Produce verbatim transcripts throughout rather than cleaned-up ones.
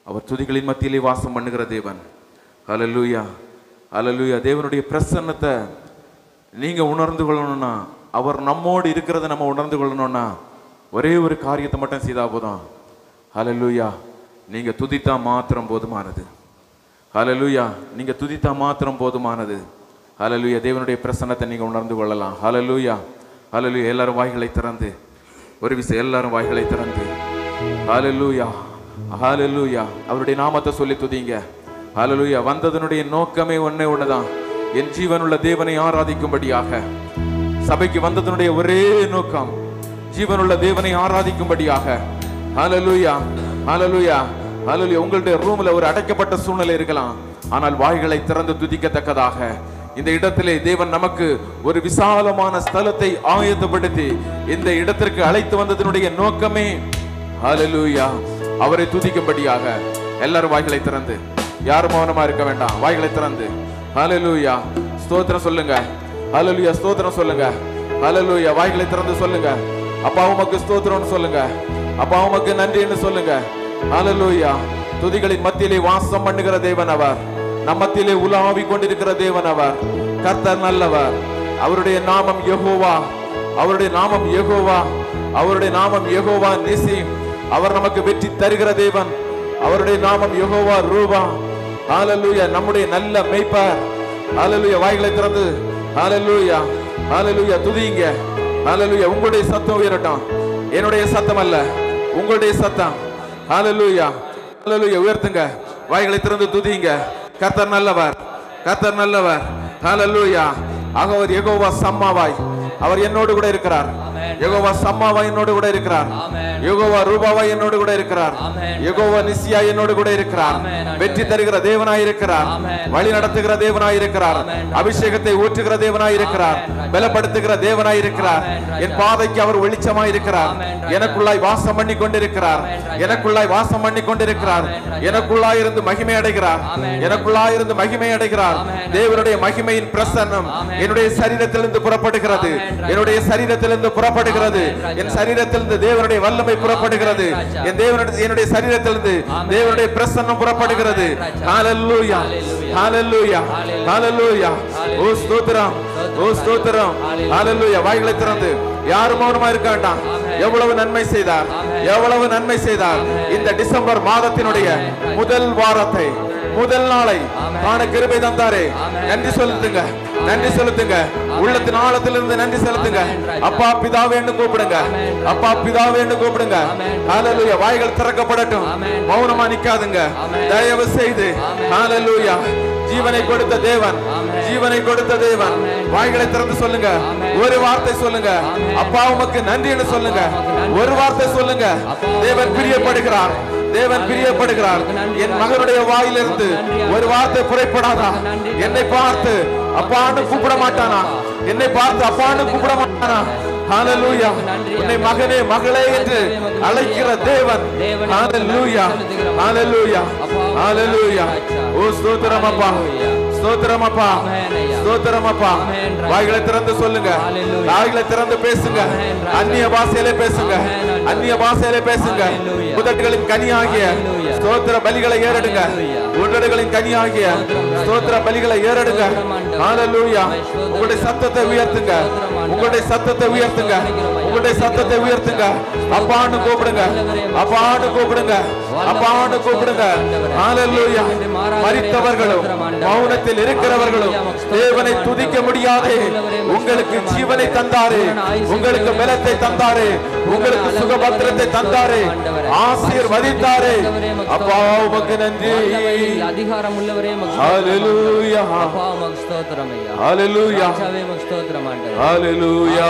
அவர் துதிகளின் மத்தியிலே வாசம் பண்ணுகிற தேவன். ஹல்லேலூயா, ஹல்லேலூயா. தேவனுடைய பிரசன்னத்தை நீங்க உணர்ந்து கொள்ளணும்னா, அவர் நம்மோடு இருக்கிறத நம்ம உணர்ந்து கொள்ளணும்னா ஒரே ஒரு காரியத்தை மட்டும் செய்தா போதும். ஹல்லேலூயா, நீங்க துதித்தா மாத்திரம் போதுமானது. ஹல்லேலூயா, நீங்க துதித்தா மாத்திரம் போதுமானது. ஹல்லேலூயா, தேவனுடைய பிரசன்னத்தை நீங்க உணர்ந்து கொள்ளலாம். ஹல்லேலூயா, ஹல்லேலூயா. எல்லாரும் வாய்களை திறந்து ஒரு விஷயம், எல்லாரும் வாய்களை திறந்து ஹல்லேலூயா, ஹல்லேலூயா அவருடைய நாமத்தை சொல்லி துதிங்க. ஹல்லேலூயா. வந்ததனுடைய நோக்கமே ஒண்ணே ஒண்ணுதான், என் ஜீவனுள்ள தேவனை ஆராதிக்கும்படியாக. சபைக்கு வந்ததனுடைய ஒரே நோக்கம் ஜீவனுள்ள தேவனை ஆராதிக்கும்படியாக. ஹல்லேலூயா, ஹல்லேலூயா, ஹல்லேலூயா. உங்களுடைய ரூம்ல ஒரு அடைக்கப்பட்ட சூழ்நிலை இருக்கலாம், ஆனால் வாய்களை திறந்து துதிக்கத்தக்கதாக இந்த இடத்திலே தேவன் நமக்கு ஒரு விசாலமான ஸ்தலத்தை ஆயத்தப்படுத்தி இந்த இடத்திற்கு அழைத்து வந்ததனுடைய நோக்கமே ஹல்லேலூயா அவரை துதிக்கும்படியாக. எல்லாரும் வாய்களை திறந்து, யாரும் மௌனமா இருக்க வேண்டாம். வாய்களை திறந்து ஹல்லேலூயா ஸ்தோத்திரம் சொல்லுங்க. ஹல்லேலூயா ஸ்தோத்திரம் சொல்லுங்க. ஹல்லேலூயா வாய்களை திறந்து சொல்லுங்க. அப்பா உமக்கு ஸ்தோத்திரம்னு சொல்லுங்க. அப்பா உமக்கு நன்றின்னு சொல்லுங்க. ஹல்லேலூயா. துதிகளின் மத்தியிலே வாசம் பண்ணுகிற தேவன் அவர். நம்மத்திலே உலாவி கொண்டிருக்கிற தேவன் அவர். கர்த்தர் நல்லவர். அவருடைய நாமம் யெகோவா. அவருடைய நாமம் யெகோவா. அவருடைய நாமம் யெகோவா நிசி. அவர் நமக்கு வெற்றி தருகிற தேவன். அவருடைய நாமம் யெகோவா ரூபா. ஹல்லேலூயா, நம்முடைய நல்ல மேய்ப்பர். ஹல்லேலூயா, வாய்களை திறந்து ஹல்லேலூயா, ஹல்லேலூயா துதிங்க. ஹல்லேலூயா. உங்களுடைய சத்தம் உயரட்டும், என்னுடைய சத்தம் அல்ல, உங்களுடைய சத்தம். ஹல்லேலூயா, ஹல்லேலூயா உயர்த்துங்க. வாய்களை திறந்து துதிங்க. கர்த்தர் நல்லவர், கர்த்தர் நல்லவர். ஹல்லேலூயா. அவர் யெகோவா சம்மாவாய், அவர் என்னோடு கூட இருக்கிறார். யெகோவா சம்மாவாய் என்னோடு கூட இருக்கிறார். யெகோவா ரூபாவாய் என்னோடு கூட இருக்கிறார். யெகோவா நிசியா என்னோடு கூட இருக்கிறார். வெற்றி தருகிற தேவனாய் இருக்கிறார். வழி நடத்துகிற தேவனாய் இருக்கிறார். அபிஷேகத்தை ஊற்றுகிற தேவனாய் இருக்கிறார். பலப்படுத்துகிற தேவனாய் இருக்கிறார். என் பாதைக்கு அவர் வெளிச்சமாய் இருக்கிறார். எனக்குள்ளாய் வாசம் பண்ணி கொண்டிருக்கிறார். எனக்குள்ளாய் வாசம் பண்ணி கொண்டிருக்கிறார். எனக்குள்ளாய் இருந்து மகிமை அடைகிறார். எனக்குள்ளாய் இருந்து மகிமை அடைகிறார். தேவனுடைய மகிமையின் பிரசன்னம் என்னுடைய சரீரத்திலிருந்து புறப்படுகிறது. என்னுடைய சரீரத்திலிருந்து புறப்படுகிறது. என் சரீரத்திலிருந்து தேவனுடைய வல்லமை புறப்படுகிறது. என் தேவனுடைய என்னுடைய சரீரத்திலிருந்து தேவனுடைய பிரசன்னம் புறப்படுகிறது. ஹல்லேலூயா, ஹல்லேலூயா, ஹல்லேலூயா. ஓ ஸ்தோத்திரம், ஓ ஸ்தோத்திரம். ஹல்லேலூயா. வாய்களை திறந்து யாரும் மௌனமா இருக்க வேண்டாம். எவ்வளவு நன்மை செய்தார், எவ்வளவு நன்மை செய்தார். இந்த டிசம்பர் மாதத்தினுடைய முதல் வாரத்தை, முதல் நாளை காண கிருபை தந்தாரே. நன்றி செலுத்துங்க, நன்றி செலுத்துங்க. உள்ளத்தின் ஆழத்திலிருந்து நன்றி செலுத்துங்க. அப்பா பிதாவே என்று கூப்பிடுங்க. அப்பா பிதாவே என்று கூப்பிடுங்க. ஹல்லேலூயா. வாய்கள் திறக்கப்படட்டும். மௌனமா நிக்காதுங்க தயவு செய்து. ஹல்லேலூயா. ஜீவனை கொடுத்த தேவன், ஜீவனை கொடுத்த தேவன். வாய்களை திறந்து சொல்லுங்க. ஒரு வார்த்தை சொல்லுங்க. அப்பா உமக்கு நன்றின்னு சொல்லுங்க. ஒரு வார்த்தை சொல்லுங்க. தேவன் பிரியப்படுகிறார், தேவன் பிரியப்படுகிறார். என் மகனுடைய வாயிலிருந்து ஒரு வார்த்தை புறப்படாதா? என்னை பார்த்து அப்பான்னு கூப்பிட மாட்டானா? என்னை பார்த்து அப்பான்னு கூப்பிட மாட்டானா? ஹல்லேலூயா. உன்னை மகனே மகளே என்று அழைக்கிற தேவன். ஹல்லேலூயா, ஹல்லேலூயா, ஹல்லேலூயா. ஓ ஸ்தோத்திரம் அப்பா, ஸ்தோத்திரம் அப்பா, ஸ்தோத்திரம் அப்பா. வாய்களை திறந்து சொல்லுங்க. வாய்களை திறந்து பேசுங்க. அந்நிய பாஷையிலே பேசுங்க. அந்நிய பாஷையிலே பேசுங்க. உதடுகளின் கனியாகிய ஸ்தோத்திர பலிகளை ஏறெடுங்க. உதடுகளின் கனியாகிய ஸ்தோத்திர பலிகளை ஏறெடுங்க. ஹல்லேலூயா. உங்களுடைய சத்தத்தை உயர்த்துங்க. உங்களுடைய சத்தத்தை உயர்த்துங்க. உங்களுடைய சத்தத்தை உயர்த்துங்க. அப்பான்னு கூப்பிடுங்க. அப்பான்னு கூப்பிடுங்க. அப்பான்னு கூப்பிடுங்க. ஹல்லேலூயா. மரித்தவர்களும் மௌனத்தில் இருக்கிறவர்களும் தேவனை துதிக்க முடியாதே. உங்களுக்கு ஜீவனை தந்தாரே, உங்களுக்கு பலத்தை தந்தாரே, உங்களுக்கு சுகபத்திரத்தை தந்தாரே, ஆசீர்வதித்தாரே. அப்பா உமக்கு நன்றி. அதிகாரம் உள்ளவரே ஹல்லேலூயா. அப்பா உமக்கு ஸ்தோத்திரம் ஐயா. ஹல்லேலூயா. ராஜாவே உமக்கு ஸ்தோத்திரம் ஆண்டவரே. ஹல்லேலூயா.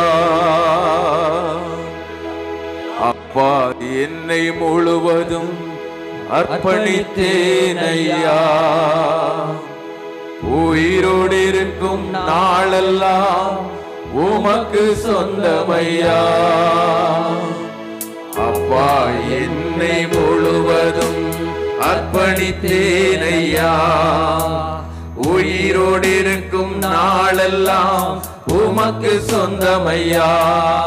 அப்பா என்னை முழுவதும் அர்ப்பணித்தேன் ஐயா. உயிரோடு இருக்கும் நாளெல்லாம் உமக்கு சொந்தமையா. அப்பா என்னை முழுவதும் அர்ப்பணித்தேன் ஐயா. உயிரோடு இருக்கும் நாளெல்லாம் உமக்கு சொந்தமையா.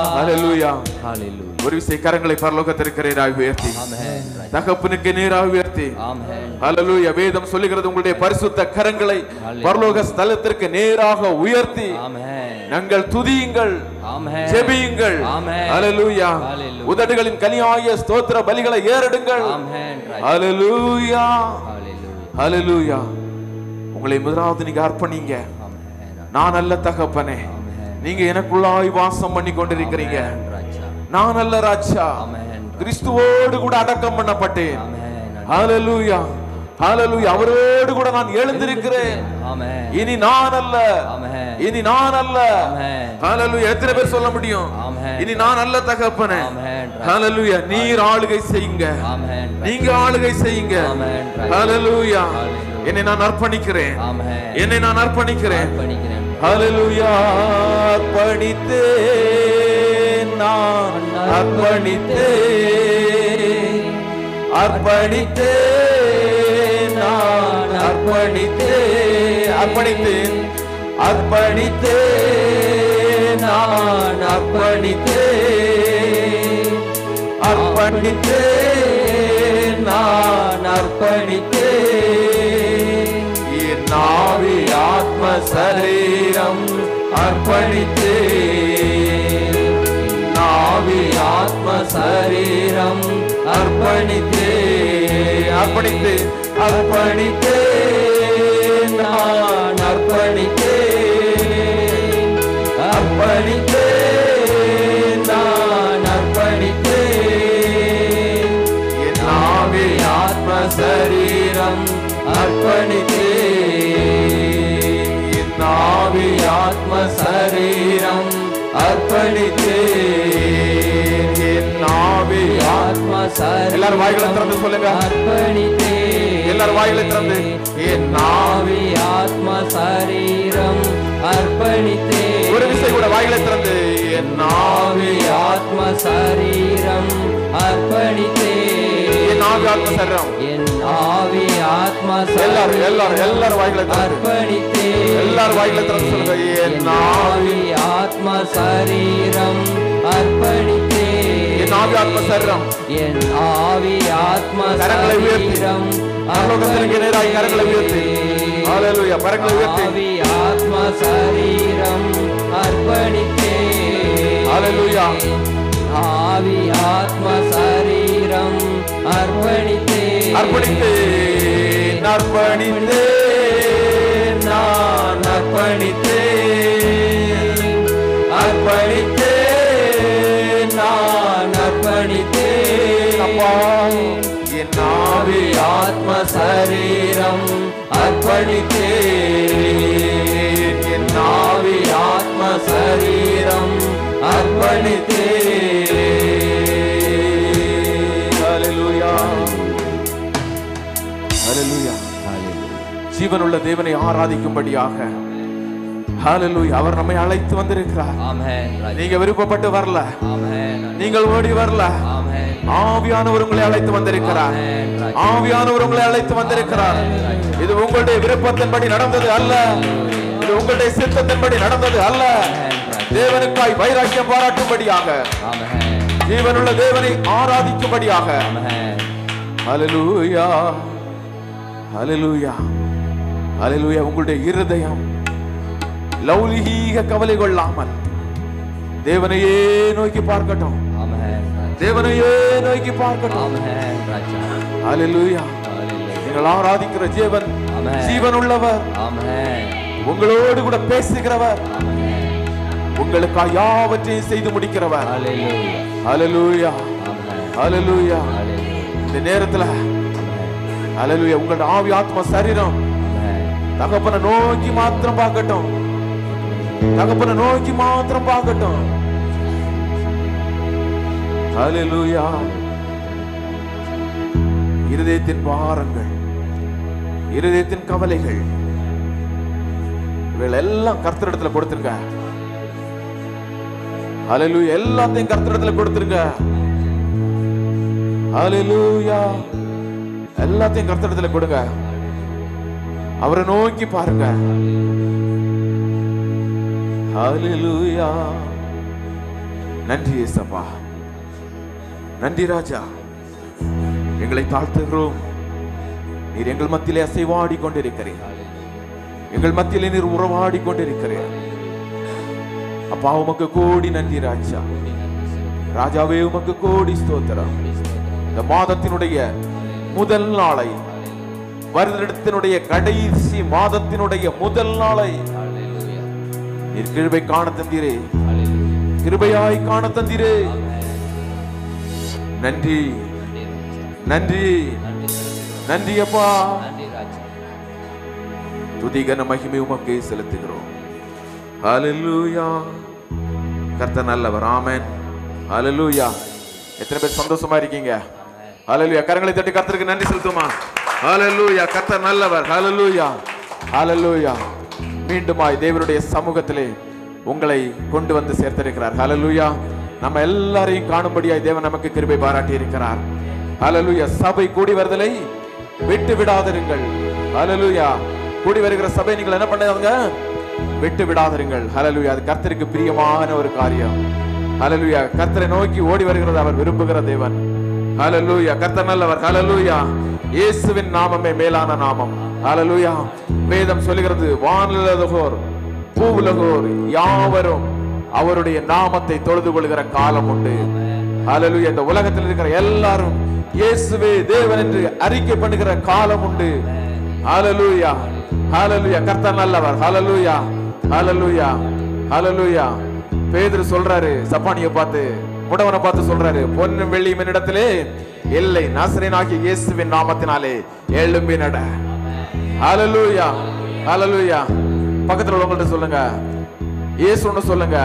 ஹல்லேலூயா, ஹல்லேலூயா. ஒரு விசை கரங்களை பரலோகத்திற்கு நேராக உயர்த்தி தகப்பனுக்கு நேராக உயர்த்தி பயன்படுத்தி ஆமென். ஹalleluya வேதம் சொல்லுகிறது உங்களுடைய பரிசுத்த கரங்களை பரலோக ஸ்தலத்திற்கு நேராக உயர்த்தி ஆமென். நாங்கள் துதியுங்கள், ஆமென். ஜெபியுங்கள். ஆமென். ஹalleluya ஹalleluya. உதடுகளின் கனியாகிய ஸ்தோத்திர பலிகளை ஏறெடுங்கள். ஆமென். ஹalleluya ஹalleluya. ஹalleluya உங்களை முதலாவது நீங்க அர்ப்பணிங்க. ஆமென். நான் அல்ல தகப்பனே, நீங்க எனக்குள்ளாய் வாசம் பண்ணி கொண்டிருக்கிறீங்க. நான் அல்ல ராஜா, கிறிஸ்துவோடு கூட அடக்கம் பண்ணப்பட்டேன். ஹalleluya ஹalleluya அவரோடு கூட நான் எழுந்திருக்கிறேன். இனி நான் அல்ல, இனி நான் அல்ல. ஹalleluya எத்தனை பேர் சொல்ல முடியும் இனி நான் அல்ல தகப்பனே? ஹalleluya நீர் ஆளுகை செய்யுங்க, நீங்க ஆளுகை செய்யுங்க. ஹalleluya என்னை நான் அர்ப்பணிக்கிறேன், என்னை நான் அர்ப்பணிக்கிறேன். ஹalleluya அர்ப்பணித்தேன், நான் அர்ப்பணித்தேன், அர்ப்பணித்தேன், நான் அர்ப்பணித்தேன், அர்ப்பணித்தேன், அர்ப்பணித்தேன், நான் அர்ப்பணித்தேன், அர்ப்பணித்தேன், நான் அர்ப்பணித்தேன். என் ஆவி ஆத்ம சரீரம் அர்ப்பணித்தேன், ஆவி ஆத்ம சரீரம் அர்ப்பணித்தேன், அர்ப்பணித்தேன், அர்ப்பணித்தேன், நான் அர்ப்பணித்தேன், அர்ப்பணித்தேன், நான் அர்ப்பணித்தேன். என் ஆவி ஆத்ம சரீரம் அர்ப்பணித்தேன், என் ஆவி ஆத்ம சரீரம் அர்ப்பணித்தேன், என் ஆவி ஆத்ம சரீரம். எல்லாரும் வாய்களை திறந்து சொல்லுங்க, அர்ப்பணித்தேன். எல்லாரும் வாய்களை திறந்து என் ஆவி ஆத்ம சரீரம் அர்ப்பணித்தேன். ஒரு விசை கூட வாய்களை திறந்து என் ஆவி ஆத்ம சரீரம் அர்ப்பணித்தேன், என் ஆவி ஆத்ம சரீரம், என் ஆவி ஆத்ம எல்லாரும் எல்லாரும் எல்லாரும் வாய்களை அர்ப்பணித்தேன். எல்லாரும் வாய்களை திறந்து சொல்லுங்க, என் ஆவி ஆத்ம சரீரம் அர்ப்பணித்தேன், என் ஆவி ஆத்ம சரீரம், என் ஆவி ஆத்ம கரங்களை உயர்த்தி பரலோகத்திற்கு நேராக கரங்களை உயர்த்தி ஹalleluya கரங்களை உயர்த்தி ஆவி ஆத்ம சரீரம் அர்ப்பணித்தேன், ஹalleluya ஆவி ஆத்ம சரீரம் அர்ப்பணித்தேன், அர்ப்பணித்தேன், அர்ப்பணித்தேன், நான் அர்ப்பணித்தேன், அர்ப்பணித்தேன், நான் அர்ப்பணித்தேன். அப்பா என் ஆவி ஆத்ம சரீரம் அர்ப்பணித்தேன், என் ஆவி ஆத்ம சரீரம் அர்ப்பணித்தேன். ஹalleluya ஹalleluya ஜீவனுள்ள தேவனை ஆராதிக்கும்படியாக ஹalleluya அவர் நம்மை அழைத்து வந்திருக்கிறார். ஆமென். நீங்க விருப்பப்பட்டு வரல, ஆமென். நீங்கள் ஓடி வரல, ஆமென். ஆவியானவர் உங்களை அழைத்து வந்திருக்கிறார், ஆவியானவர் உங்களை அழைத்து வந்திருக்கிறார். இது உங்களுடைய விருப்பத்தின்படி நடந்தது அல்ல, இது உங்களுடைய சித்தத்தின்படி நடந்தது அல்ல. தேவனுக்காய் வைராக்கியம் பாராட்டும்படியாக, ஜீவனுள்ள தேவனை ஆராதிக்கும்படியாக. ஹalleluya ஹalleluya ஹalleluya உங்களுடைய இருதயம் லௌகீக கவலை கொள்ளாமல் தேவனையே நோக்கி பார்க்கட்டும், தேவனையே நோக்கி பார்க்கட்டும். ஹalleluya நீங்கள் ஆராதிக்கிற ஜீவன் ஜீவன் உள்ளவர், உங்களோடு கூட பேசுகிறவர், உங்களுக்காக யாவற்றையும் செய்து முடிக்கிறவர். ஹalleluya ஹalleluya இந்த நேரத்துல ஹalleluya உங்களுடைய ஆவி ஆத்ம சரீரம் தகப்பனை நோக்கி மாத்திரம் பார்க்கட்டும், தகப்பனை நோக்கி மாத்திரம் பார்க்கட்டும். ஹalleluya இருதயத்தின் பாரங்கள், இருதயத்தின் கவலைகள் இவைகள் எல்லாம் கர்த்தரிடத்துல கொடுத்துருங்க. ஹalleluya எல்லாத்தையும் கர்த்தரிடத்துல கொடுத்துருங்க. ஹalleluya எல்லாத்தையும் கர்த்தரிடத்துல கொடுங்க. அவரை நோக்கி பாருங்க. ஹalleluya நன்றி இயேசுப்பா, நன்றி ராஜா. எங்களை தாழ்த்துகிறோம், நீர் எங்கள் மத்தியிலே அசைவாடி கொண்டிருக்கிறீர். எங்கள் மத்தியிலே நீர் உறவாடி கொண்டிருக்கிறீர். அப்பா உமக்கு கோடி நன்றி ராஜா. ராஜாவே உமக்கு கோடி ஸ்தோத்திரம். இந்த மாதத்தினுடைய முதல் நாளை, வருடத்தினுடைய கடைசி மாதத்தினுடைய முதல் நாளை நீர் கிருபை காண தந்தீரே, கிருபையாய் காண தந்தீரே. நன்றி நன்றி நன்றி அப்பா. துதிகன மகிமை உமக்கே செலுத்துகிறோம். ஹல்லேலூயா. கர்த்தர் நல்லவர். ஆமென். ஹல்லேலூயா. எத்தனை பேர் சந்தோஷமா இருக்கீங்க? ஹல்லேலூயா. கரங்களை தட்டி கர்த்தருக்கு நன்றி செலுத்துமா. ஹல்லேலூயா. கர்த்தர் நல்லவர். ஹல்லேலூயா. ஹல்லேலூயா. மீண்டுமாய் தேவனுடைய சமூகத்திலே உங்களை கொண்டு வந்து சேர்த்திருக்கிறார். ஹல்லேலூயா. நம்ம எல்லாரையும் காணும்படியாய் தேவன் நமக்கு கிருபை பாராட்டி இருக்கிறார். ஹல்லேலூயா. சபை கூடி வருதலை விட்டு விடாதிருங்கள். ஹல்லேலூயா. கூடி வருகிற சபை நீங்கள் என்ன பண்ணாதீங்க, விட்டு விடாதிருங்கள். ஹல்லேலூயா. அது கர்த்தருக்கு பிரியமான ஒரு காரியம். ஹல்லேலூயா. கர்த்தரை நோக்கி ஓடி வருகிறது அவர் விரும்புகிற தேவன். ஹல்லேலூயா. கர்த்தர் நல்லவர். ஹல்லேலூயா. இயேசுவின் நாமமே மேலான நாமம். ஹல்லேலூயா. வேதம் சொல்லுகிறது, வானுலகோர் பூவுலகோர் யாவரும் அவருடைய நாமத்தை தொழுது கொள்கிற காலம் உண்டு. ஹல்லேலூயா. இந்த உலகத்தில் இருக்கிற எல்லாரும் இயேசுவே தேவன் என்று அறிக்கை பண்ணுகிற காலம் உண்டு. ஹல்லேலூயா. ஹல்லேலூயா. கர்த்தர் நல்லவர். ஹல்லேலூயா. ஹல்லேலூயா. ஹல்லேலூயா. பேதுரு சொல்றாரு, சப்பானியை பார்த்து, முடவனை பார்த்து சொல்றாரு, பொன்னும் வெள்ளியும் என்னிடத்திலே இல்லை, நாசரேயனாகிய இயேசுவின் நாமத்தினாலே எழும்பி நட. ஹல்லேலூயா. ஹல்லேலூயா. பக்கத்துல உள்ளவங்கள்ட்ட சொல்லுங்க, இயேசுன்னு சொல்லுங்க,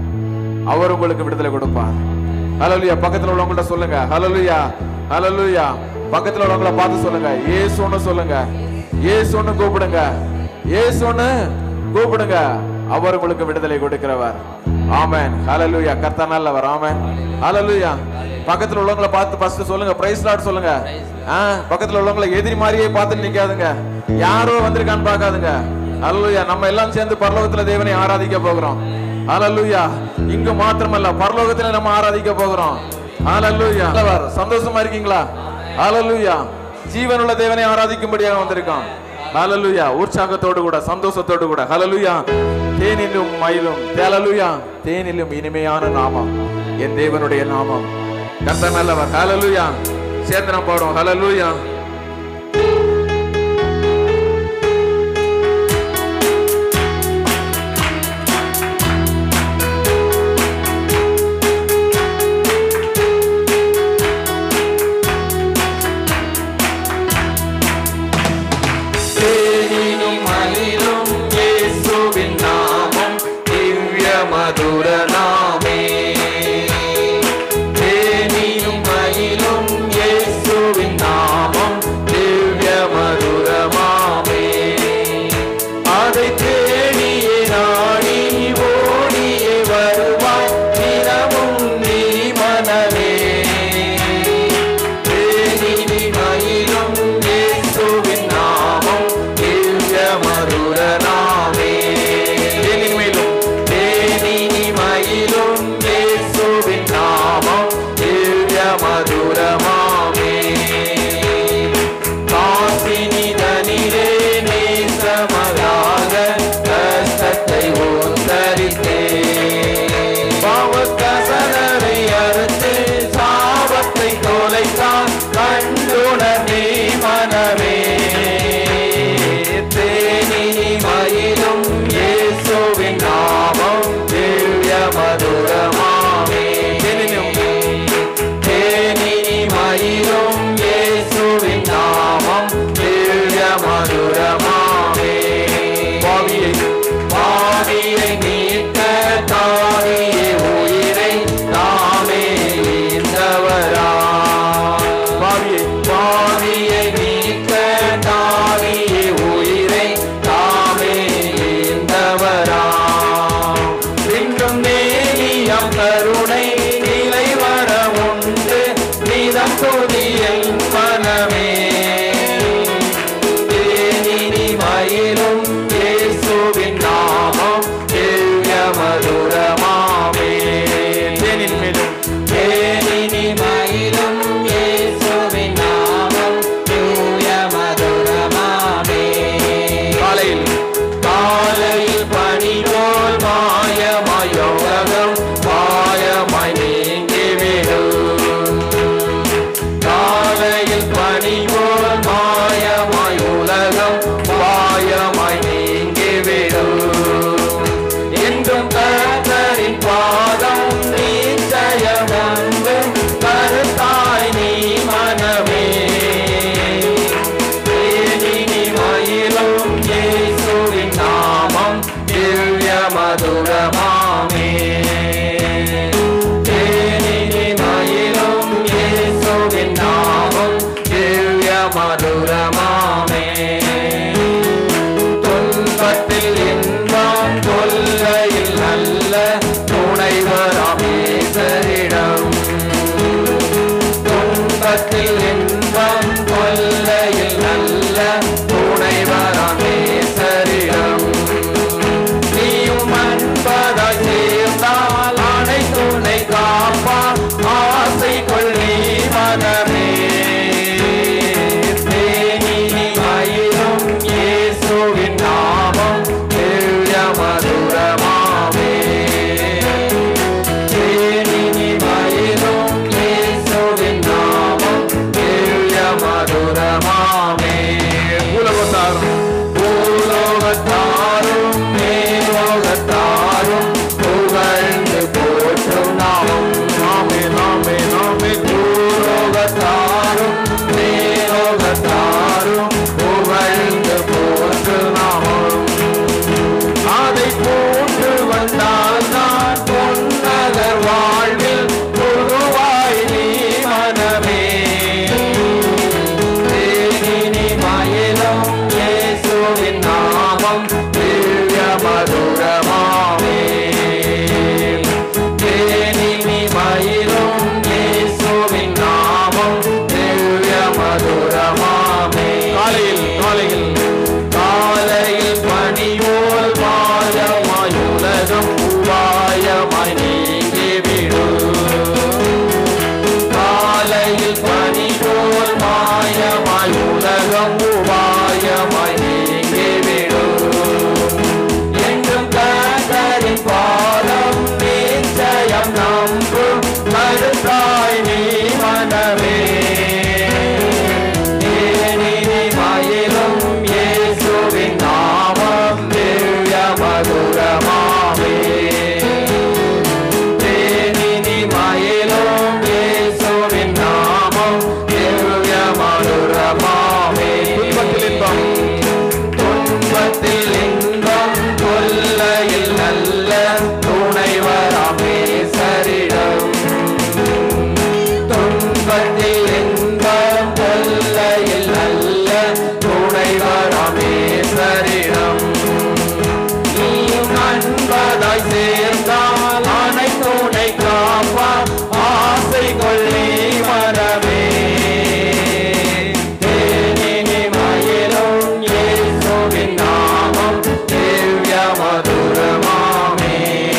அவர் உங்களுக்கு விடுதலை கொடுப்பார். ஹல்லேலூயா. பக்கத்துல உள்ளவங்கள்ட்ட சொல்லுங்க, ஹல்லேலூயா. ஹல்லேலூயா. பக்கத்துல உள்ளவங்கள பார்த்து சொல்லுங்க, இயேசுன்னு சொல்லுங்க, இயேசுன்னு கூப்பிடுங்க, இயேசுன்னு கூப்பிடுங்க, அவர் உங்களுக்கு விடுதலை கொடுக்கிறவர். ஆமென். ஹல்லேலூயா. கர்த்தர் நல்லவர். ஆமென். ஹல்லேலூயா. பக்கத்துல உள்ளவங்கள பார்த்து ஃபர்ஸ்ட் சொல்லுங்க, பிரைஸ் லார்ட் சொல்லுங்க. பக்கத்துல உள்ளவங்கள எதிரி மாதிரியே பார்த்து நிக்காதுங்க, யாரோ வந்திருக்கான்னு பார்க்காதுங்க. ஹல்லேலூயா. நம்ம எல்லாம் சேர்ந்து பரலோகத்துல தேவனை ஆராதிக்க போகிறோம். ஹல்லேலூயா. இங்கு மாத்திரமல்ல, பரலோகத்துல நம்ம ஆராதிக்க போகிறோம். ஹல்லேலூயா. சந்தோஷமா இருக்கீங்களா? ஹல்லேலூயா. ஜீவனுள்ள தேவனை ஆராதிக்கும்படியாக வந்திருக்கோம். ஹல்லேலூயா. உற்சாகத்தோடு கூட, சந்தோஷத்தோடு கூட. ஹல்லேலூயா. தேனிலும் மயிலும், ஹல்லேலூயா, தேனிலும் இனிமையான நாமம் என் தேவனுடைய நாமம். கர்த்தர் நல்லவர். ஹல்லேலூயா. சேர்ந்து நாம் பாடுவோம். ஹல்லேலூயா. மதுர நாமே, தேனிலும் மயிலும் இயேசுவின் நாமம் ஆமே ஆமே பூலோகத்தாரும் மேலோகத்தாரும் புகழ்ந்து போற்று நாமம் அதை போன்று வந்தால் நான் பொன்னகர் வாழ்வில் பொதுவாய் நீ மனமே தேனினி மயிலும் இயேசுவின் நாமம் திவ்ய மதுரமாமே தேனினி மயிலும் இயேசுவின் நாமம் திவ்ய மதுரமாமே காலையில் காலையில் காலையில் பணிவோல் மாயமாய் உலகம் உபாயமாய் நீங்கிவிடு காலையில் பணிவோல் மாயமாய் உலகம் உபாயமாய் நீங்கிவிடு என்றும் கர்த்தரின் பாதம் நிச்சயம் நம்பும் கருத்தாய் நீ மனமே தேனினி மயிலும் இயேசுவின் நாமம் திவ்ய மதுரமாமே தேனினி மயிலும் இயேசுவின் நாமம் திவ்ய மதுரமாமே துன்பத்தில் இன்பம் துன்பத்தில் இன்பம் கொல்லையில் நல்ல துணைவராமே சரிடம் துன்பத்தில் இன்பம் கொல்லையில் நல்ல துணைவராமே சரிடம் நீயும் நண்பதாய் சேர்ந்தால் அனைத்துணை காப்பார் ஆசை கொள்ளி மரமே தேனினி மயிலும் இயேசுவின் நாமம் திவ்ய மதுரமாமே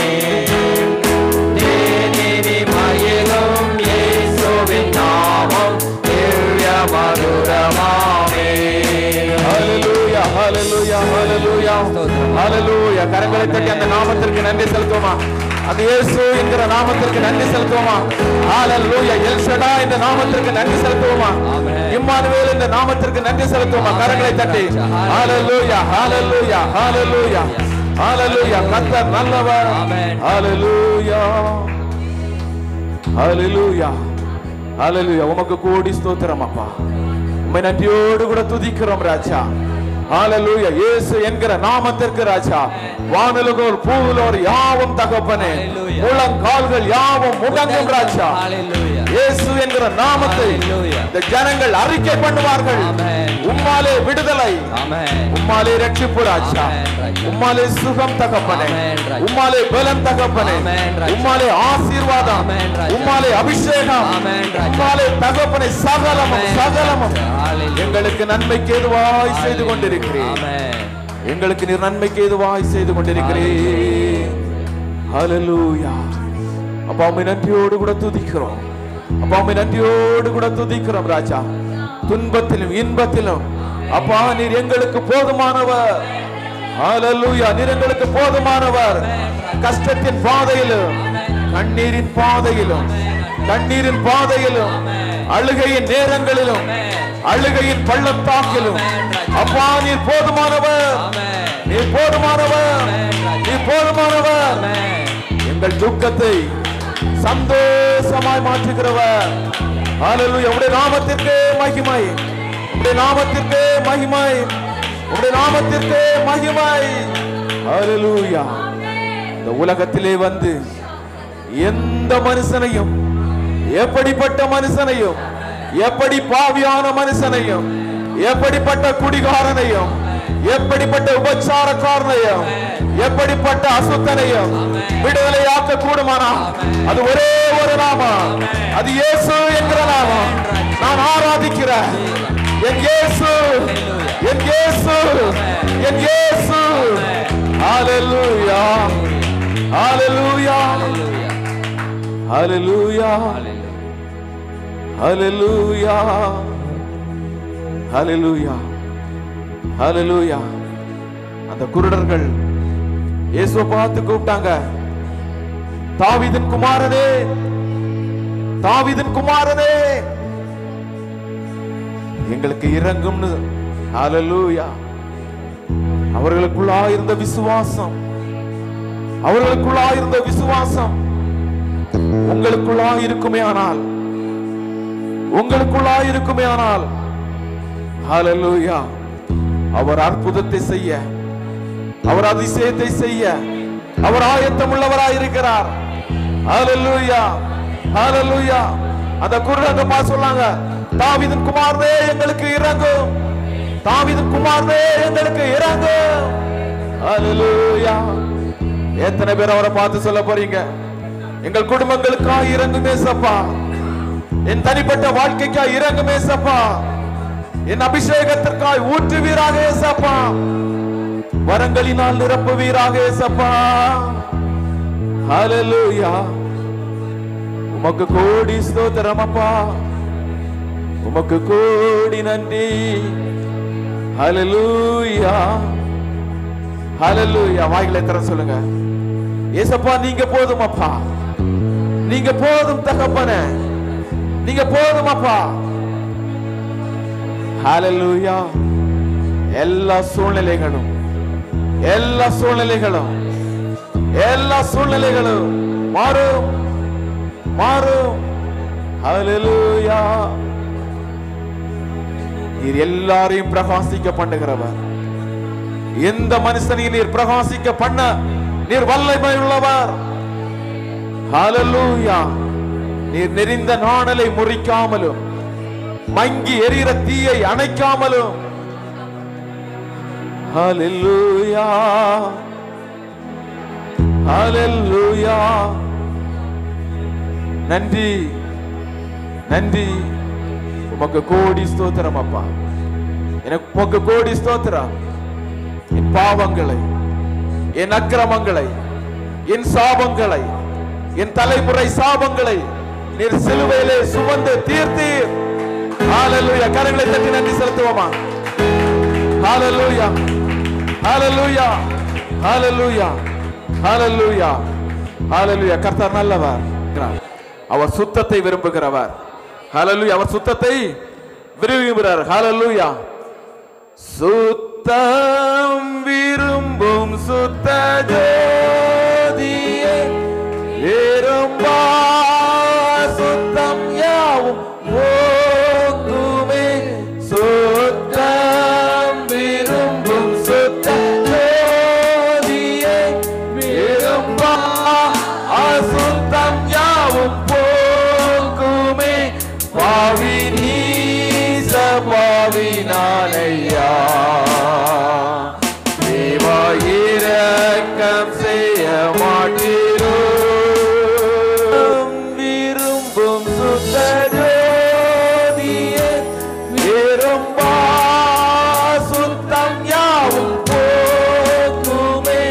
தேனினி மயிலும் இயேசுவின் நாமம் திவ்ய மதுரமாமே ஹல்லேலூயா ஹல்லேலூயா ஹல்லேலூயா ஹல்லேலூயா கரங்களை தட்டி அந்த நாமத்திற்கு நன்றி செலுத்துவோமா அந்த இயேசு என்கிற நாமத்திற்கு நன்றி செலுத்துவோமா ஹல்லேலூயா எல் ஷடா இந்த நாமத்திற்கு நன்றி செலுத்துவோமா இம்மானுவேல் இந்த நாமத்திற்கு நன்றி செலுத்துவோமா கரங்களை தட்டி ஹல்லேலூயா ஹல்லேலூயா ஹல்லேலூயா ஹல்லேலூயா கர்த்தர் நல்லவர் ஹல்லேலூயா ஹல்லேலூயா ஹல்லேலூயா உமக்கு கோடி ஸ்தோத்திரம் அப்பா உம்மை நன்றியோடு கூட துதிக்கிறோம் ராஜா ஹல்லேலூயா இயேசு என்கிற நாமத்திற்கு ராஜா வானலோர் பூவுலோர் யாவும் தகப்பனே முழங்கால்கள் யாவும் முடங்கும் ராஜா இயேசு என்கிற நாமத்தை இந்த ஜனங்கள் அறிக்கை பண்ணுவார்கள் உம்மாலே விடுதலை உம்மாலே ரட்சிப்பு ராஜா உம்மாலே சுகம் தகப்பனே உம்மாலே பலம் தகப்பனே உம்மாலே ஆசீர்வாதம் உம்மாலே அபிஷேகம் உம்மாலே தகப்பனே சகலமும் சகலமும் எங்களுக்கு நன்மைக்கு ஏதுவாய் செய்து கொண்டிருக்கிறேன் எங்களுக்கு நீர் நன்மைக்கு ஏதுவாய் செய்து கொண்டிருக்கிறேன் ஹல்லேலூயா அப்பா உம்மை நன்றியோடு கூட துதிக்கிறோம் அப்பா உம்மை நன்றியோடு கூட துதிக்கிறோம் ராஜா துன்பத்திலும் இன்பத்திலும் அப்பா நீர் எங்களுக்கு போதுமானவர் ஹல்லேலூயா நீர் எங்களுக்கு போதுமானவர் கஷ்டத்தின் பாதையிலும் கண்ணீரின் பாதையிலும் கண்ணீரின் பாதையிலும் அழுகையின் நேரங்களிலும் அழுகையின் பள்ளத்தாக்கிலும் அப்பா நீர் போதுமானவர் நீர் போதுமானவர் நீர் போதுமானவர் எங்கள் துக்கத்தை சந்தோஷமாய் மாற்றுகிறவர் ஹல்லேலூயா உம்முடைய நாமத்திற்கு மகிமை உம்முடைய நாமத்திற்கு மகிமை உம்முடைய நாமத்திற்கு மகிமை ஹல்லேலூயா இந்த உலகத்திலே வந்து எந்த மனுஷனையும் எப்படிப்பட்ட மனுஷனையும் எப்படி பாவியான மனுஷனையும் எப்படிப்பட்ட குடிகாரனையும் எப்படிப்பட்ட உபச்சாரக்காரனையும் எப்படிப்பட்ட அசுத்தனையும் விடுதலையாக்க கூடுமானா அது ஒரே ஒரு நாமம் அது இயேசு என்கிற நாமம் நான் ஆராதிக்கிறேன் என் இயேசு என் இயேசு என் இயேசு ஹல்லேலூயா ஹல்லேலூயா ஹல்லேலூயா ஹல்லேலூயா ஹல்லேலூயா ஹல்லேலூயா அந்த குருடர்கள் இயேசுவை பார்த்து கூப்பிட்டாங்க தாவீதின் குமாரனே தாவீதின் குமாரனே எங்களுக்கு இரங்கும்னு ஹல்லேலூயா அவர்களுக்குள்ளா இருந்த விசுவாசம் அவர்களுக்குள்ளா இருந்த விசுவாசம் உங்களுக்குள்ளா இருக்குமே ஆனால் உங்களுக்குள்ளா இருக்குமே ஆனால் ஹல்லேலூயா, அவர் அற்புதத்தை செய்ய, அவர் அதிசயத்தை செய்ய அவர் ஆயத்தம் உள்ளவராய் இருக்கிறார். ஹல்லேலூயா, ஹல்லேலூயா. அந்த குருடங்கமா சொன்னாங்க, தாவீதின் குமாரனே எங்களுக்கு இறங்கும், தாவீதின் குமாரனே எங்களுக்கு இறங்கும். ஹல்லேலூயா. எத்தனை பேர் அவரை பார்த்து சொல்ல போறீங்க, எங்கள் குடும்பங்களுக்காக இறங்குமே சப்பா, என் தனிப்பட்ட வாழ்க்கைக்காக இறங்குமே சப்பா, என் அபிஷேகத்திற்காக ஊற்றுவீராக ஏசப்பா, வரங்களினால் நிரப்புவீராக ஏசப்பா. ஹல்லேலூயா. உமக்கு கோடி ஸ்தோத்திரம் அப்பா, உமக்கு கோடி நன்றி. ஹல்லேலூயா, ஹல்லேலூயா. வாய்களை திற சொல்லுங்க, ஏசப்பா நீங்க போதும் அப்பா, நீங்க போதும் தகப்பனே, நீங்க போதும் அப்பா. ஹல்லேலூயா. எல்லா சூழ்நிலைகளும் எல்லா சூழ்நிலைகளும் எல்லா சூழ்நிலைகளும் மாறும் மாறும். ஹல்லேலூயா. நீர் எல்லாரையும் பிரகாசிக்க பண்ணுகிறவர், எந்த மனுஷனையும் நீர் பிரகாசிக்க பண்ண நீர் வல்லமை உள்ளவர். ஹல்லேலூயா. நீர் நெறிந்த நாணலை முறிக்காமலும் மங்கி எரிகிற தீயை அணைக்காமலும். ஹல்லேலூயா, ஹல்லேலூயா. நன்றி நன்றி. உமக்கு கோடி ஸ்தோத்திரம் அப்பா, எனக்கு உமக்கு கோடி ஸ்தோத்திரம். என் பாவங்களை, என் அக்கிரமங்களை, என் சாபங்களை, என் தலைமுறை சாபங்களை நீர் சிலுவையிலே சுமந்து தீர்த்தீர். ஹல்லேலூயா. கரங்களை தட்டி நன்றி செலுத்துவோமா? ஹல்லேலூயா, ஹல்லேலூயா, ஹல்லேலூயா, ஹல்லேலூயா, ஹல்லேலூயா. கர்த்தர் நல்லவர், அவர் சுத்தத்தை விரும்புகிறவர். ஹல்லேலூயா. அவர் சுத்தத்தை விரும்புகிறார். ஹல்லேலூயா. சுத்தம் விரும்பும் சுத்த ஜோதியே விரும்பா சுத்தம் யாவும் போக்குமே. சுத்தம் விரும்பும் சுத்த ஜோதியே விரும்பா அசுத்தம் யாவும் போக்குமே. பாவி நீச பாவினானையா, தேவா இரக்கம் செய்ய மாட்டீரோ. விரும்பும் சுத்த ஜோதியே விரும்பா சுத்தம் யாவும் போக்குமே.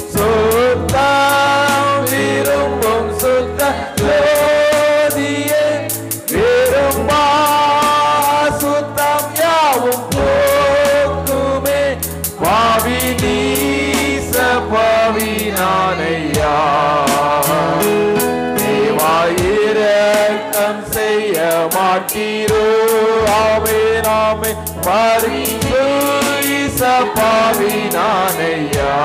சுத்தம் விரும்பும் சுத்த ஜோதியே விரும்பா சுத்தம் யாவும் போக்குமே. பாவி நீச பாவினானையா, தேவா இரக்கம் செய்ய மாட்டீரோ. ஆமென் ஆமென். பரிசுத்த பாவினானையா,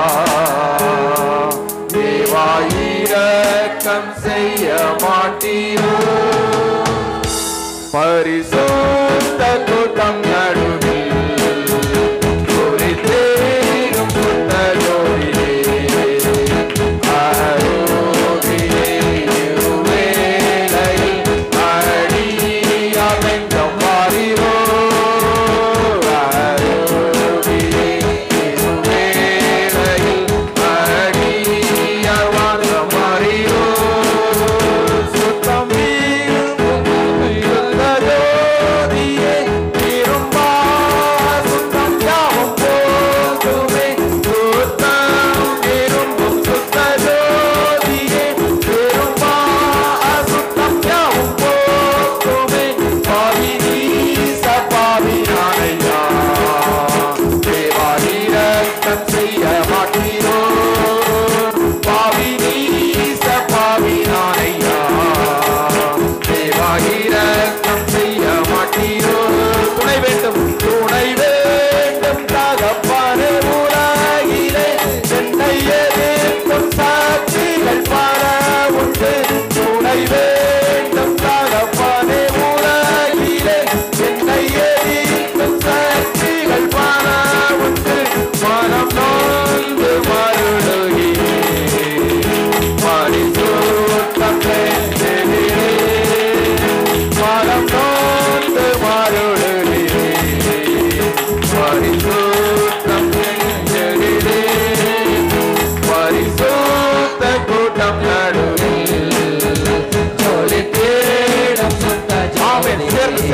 தேவா இரக்கம் செய்ய மாட்டீரோ. பரிசுத்த கூட்டம் நடுவில் குறித்தேனும் சுத்த ஜோதியே அருகிலே இருவேளையில் அடியாமெங்கும் மாறிரோ. அருகிலே இருவேளையில் அடியாமெங்கும் மாறிரோ. சுத்தம் வீழும் சுத்த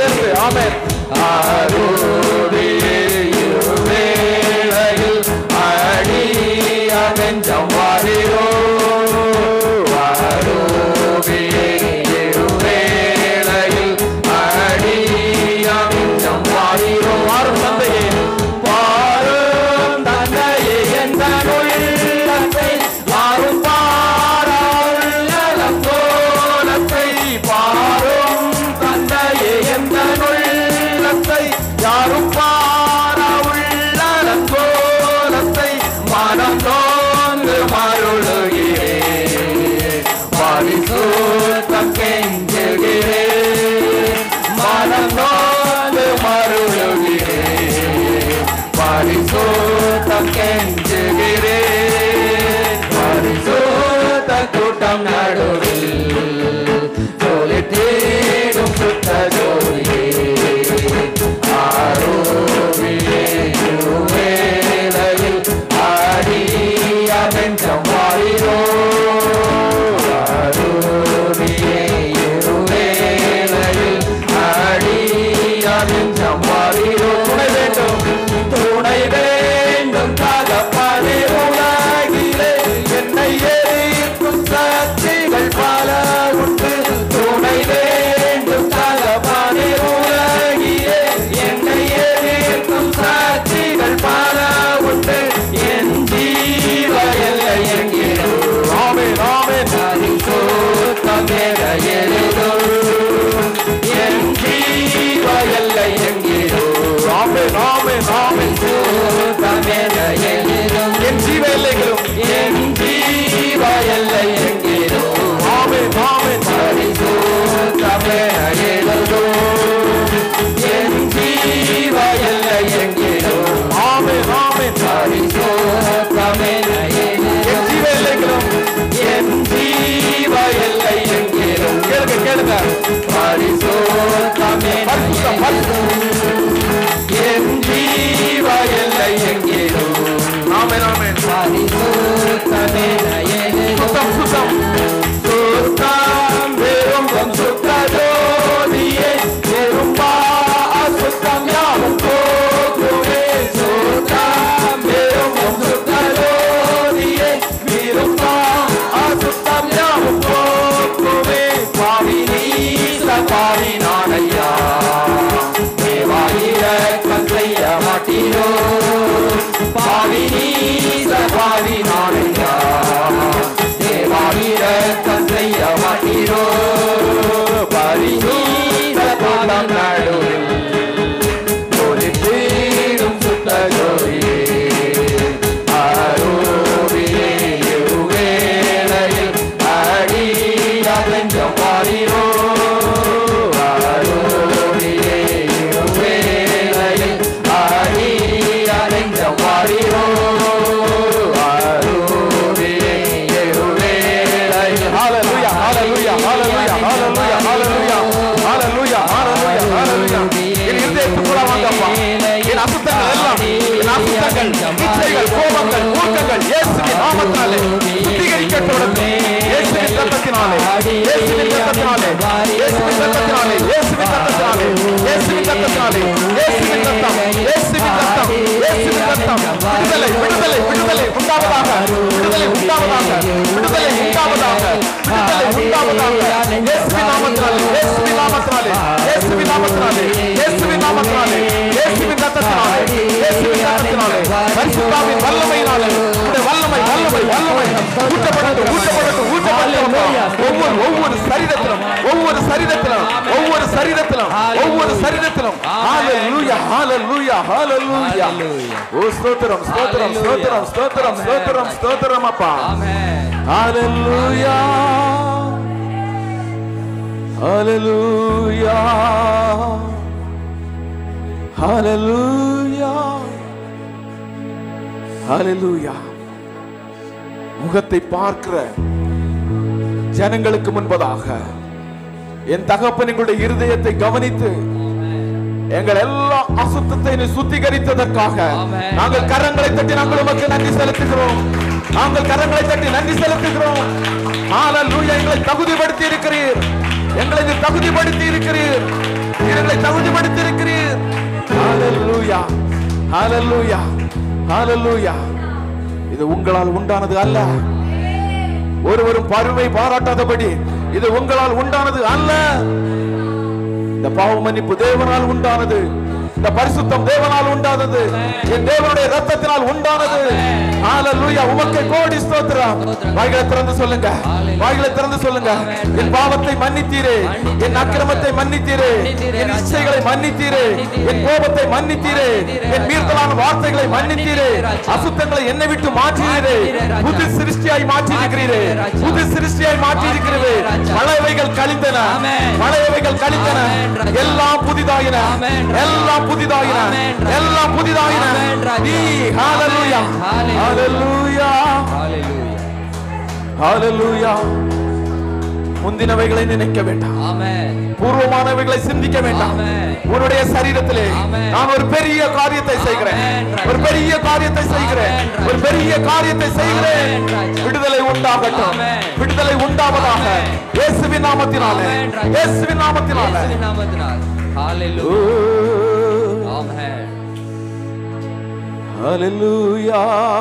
சேர்ந்து ஆமென். ஆரோதியே இருவேளையில் அடிய நெஞ்சம் வாரிரோ. ஆரோதியே இருவேளையில் அடிய நெஞ்சம் வாரிரோ. வாரும் தந்தையே, பாரும் தந்தையே எந்த உள்ளத்தை வாரும் பாராளும் கோலத்தை. பாரும் தந்தையே எந்த உள்ளத்தை யாரும் பாரா உள்ளம் கோலத்தை. மனம் தோன்று மருளுகிறேன் பரிசுத்தம் கெஞ்சுகிறேன். மனம் தோன்று மருளுகிறேன் பரிசுத்தம் கெஞ்சுகிறேன். பரிசுத்த கூட்டம் நடுவில் ஜோலி தேடும் சுத்த ஜோதியே. ஆரோவியே இருவேளையில் ஆடிய நெஞ்சம் வாரிரோ. ஆரோவியே இருவேளையில் ஆடிய நெஞ்சம் வாரிரோ. துணை வேண்டும், துணை வேண்டும் தகப்பனே. உலகிலே என்னை எதிர்க்கும் சக்திகள் பல உண்டு. துணை வேண்டும் தகப்பனே. உலகிலே என்னை எதிர்க்கும் சக்திகள் பல உண்டு. என் ஜீவ எல்லை எங்கிலோ. ஆமென் ஆமென். பரிசுத்தம் என எழுதோ. என் ஜீவ எல்லை எங்கிலோ. ஆமென் ஆமென் ஆமென். பரிசுத்தம் என எழுதோ. என் ஜீவ எல்லைகளும் என் ஜீவ எல்லை எங்கிலோ. ஆமென் ஆமென். பரிசுத்தம் என எழுதோ. என் ஜீவ எல்லை எங்கிலோ. ஆமென் ஆமென். பரிசுத்தம் என எழுதோ. என் ஜீவ எல்லைகளும் என் ஜீவ எல்லை எங்கிலோ. கேளுங்க கேளுங்க. பரிசுத்தம் என பரிசுத்தம், பரிசுத்தம். என் ஜீவ எல்லை எங்கிலோ. ஆமென் ஆமென். பரிசுத்தம் என எழுதோ. சுத்தம் சுத்தம். சுத்தம் விரும்பும் சுத்த ஜோதியே. விரும்பா அசுத்தம் யாவும் போக்குவே. சுத்தம் விரும்பும் சுத்த ஜோதியே. விரும்பா அசுத்தம் யாவும் போக்குவே. பாவி நீச பாவி நானையா. தேவாயிரக்கம் செய்ய மாட்டீரோ. பாவி நீச பாவி நானையா. தேவாயிரக்கம் செய்ய மாட்டீரோ. பரிசுத்த கூட்டம் நடுவில் ஜோதி தேடும் சுத்த ஜோதியே. ஆரோவியே இருவேளையில் அடிய நெஞ்சம் வாரிரோ. ஆரோவியே இருவேளையில் அடிய நெஞ்சம் வாரிரோ. ஆரோவியே இருவேளையில். ஹalleluya ஹalleluya ஹalleluya ஹalleluya ஹalleluya ஹalleluya ஹalleluya ஹalleluya. என் இதயத்துக்குள்ள வாங்கப்பா. என் அசுத்தங்கள் எல்லாம், என் அசுத்தங்கள், இச்சைகள், கோபங்கள், ஊக்கங்கள் இயேசுவின் நாமத்தினாலே சுத்திகரிக்கப்படட்டும். இயேசுவின் இரத்தத்தினாலே, இயேசுவின் இரத்தத்தினாலே, இயேசுவின் இரத்தத்தினாலே, இயேசுவின் இரத்தத்தினாலே, இயேசுவின் இரத்தத்தினாலே, இயேசுவின் இரத்தம், இயேசுவின் இரத்தம், இயேசுவின் இரத்தம். விடுதலை விடுதலை விடுதலை உண்டாவதாக, விடுதலை உண்டாவதாக, விடுதலை உண்டாவதாக, விடுதலை உண்டாவதாக. இயேசுவின் நாமத்தினாலே, இயேசுவின் நாமத்தினாலே, இயேசுவின் நாமத்தினாலே, இயேசுவின் நாமத்தினாலே, இயேசுவின் இரத்தத்தினாலே, இயேசுவின் இரத்தத்தினாலே, பரிசுத்தாவின் வல்லமையினாலே இந்த வல்லமை வல்லமை வல்லமை ஊற்றப்படட்டும் ஊற்றப்படட்டும் ஊற்றப்படட்டும். ஒவ்வொரு ஒவ்வொரு சரீரத்திலும் ஒவ்வொரு சரீரத்திலும் ஒவ்வொரு சரீரத்திலும் ஒவ்வொரு சரீரத்திலும். ஹalleluya ஹalleluya ஹalleluya. ஓ ஸ்தோத்திரம் ஸ்தோத்திரம் ஸ்தோத்திரம் ஸ்தோத்திரம் ஸ்தோத்திரம் ஸ்தோத்திரம் அப்பா. ஹalleluya ஹalleluya ஹalleluya ஹalleluya. முகத்தை பார்க்கிற ஜனங்களுக்கு முன்பதாக என் தகப்பன் எங்களுடைய இருதயத்தை கவனித்து எங்கள் எல்லா அசுத்தத்தை சுத்திகரித்ததற்காக நாங்கள் கரங்களை தட்டி நாங்கள் உமக்கு நன்றி செலுத்துகிறோம். நாங்கள் கரங்களை தட்டி நன்றி செலுத்துகிறோம். ஹalleluya. எங்களை தகுதிப்படுத்தி இருக்கிறீர், எங்களை தகுதிப்படுத்தி இருக்கிறீர். எங்களை தகுதிப்படுத்தி இருக்கிறீர். ஹalleluya ஹalleluya ஹalleluya. இது உங்களால் உண்டானது அல்ல. ஒருவரும் பருமை பாராட்டாதபடி இது உங்களால் உண்டானது அல்ல. இந்த பாவ மன்னிப்பு தேவனால் உண்டானது. இந்த பரிசுத்தம் தேவனால் உண்டானது. என் தேவனுடைய இரத்தத்தினால் உண்டானது. ஹalleluya. உமக்கு கோடி ஸ்தோத்திரம். வாய்களை திறந்து சொல்லுங்க. வாய்களை திறந்து சொல்லுங்க. என் பாவத்தை மன்னித்தீரே, என் அக்கிரமத்தை மன்னித்தீரே, என் இச்சைகளை மன்னித்தீரே, என் கோபத்தை மன்னித்தீரே, என் மீறுதலான வார்த்தைகளை மன்னித்தீரே, அசுத்தங்களை என்னை விட்டு மாற்றினீரே, புது சிருஷ்டியாய் மாற்றியிருக்கிறீரே, புது சிருஷ்டியாய் மாற்றியிருக்கிறீரே. பழையவைகள் கழிந்தன, பழையவைகள் கழிந்தன, எல்லாம் புதிதாயின, எல்லாம் புதிதாயின, எல்லாம் புதிதாயின. நீ ஹalleluya ஹalleluya ஹalleluya. முந்தினவைகளை நினைக்க வேண்டாம். ஆமென். பூர்வமானவைகளை சிந்திக்க வேண்டாம். உன்னுடைய சரீரத்திலே நான் ஒரு பெரிய காரியத்தை செய்கிறேன், ஒரு பெரிய காரியத்தை செய்கிறேன், ஒரு பெரிய காரியத்தை செய்கிறேன். விடுதலை உண்டாகட்டும், விடுதலை உண்டாவதாக இயேசுவின் நாமத்தினாலே, இயேசுவின் நாமத்தினாலே. ஹalleluya ஆமென். ஹalleluya.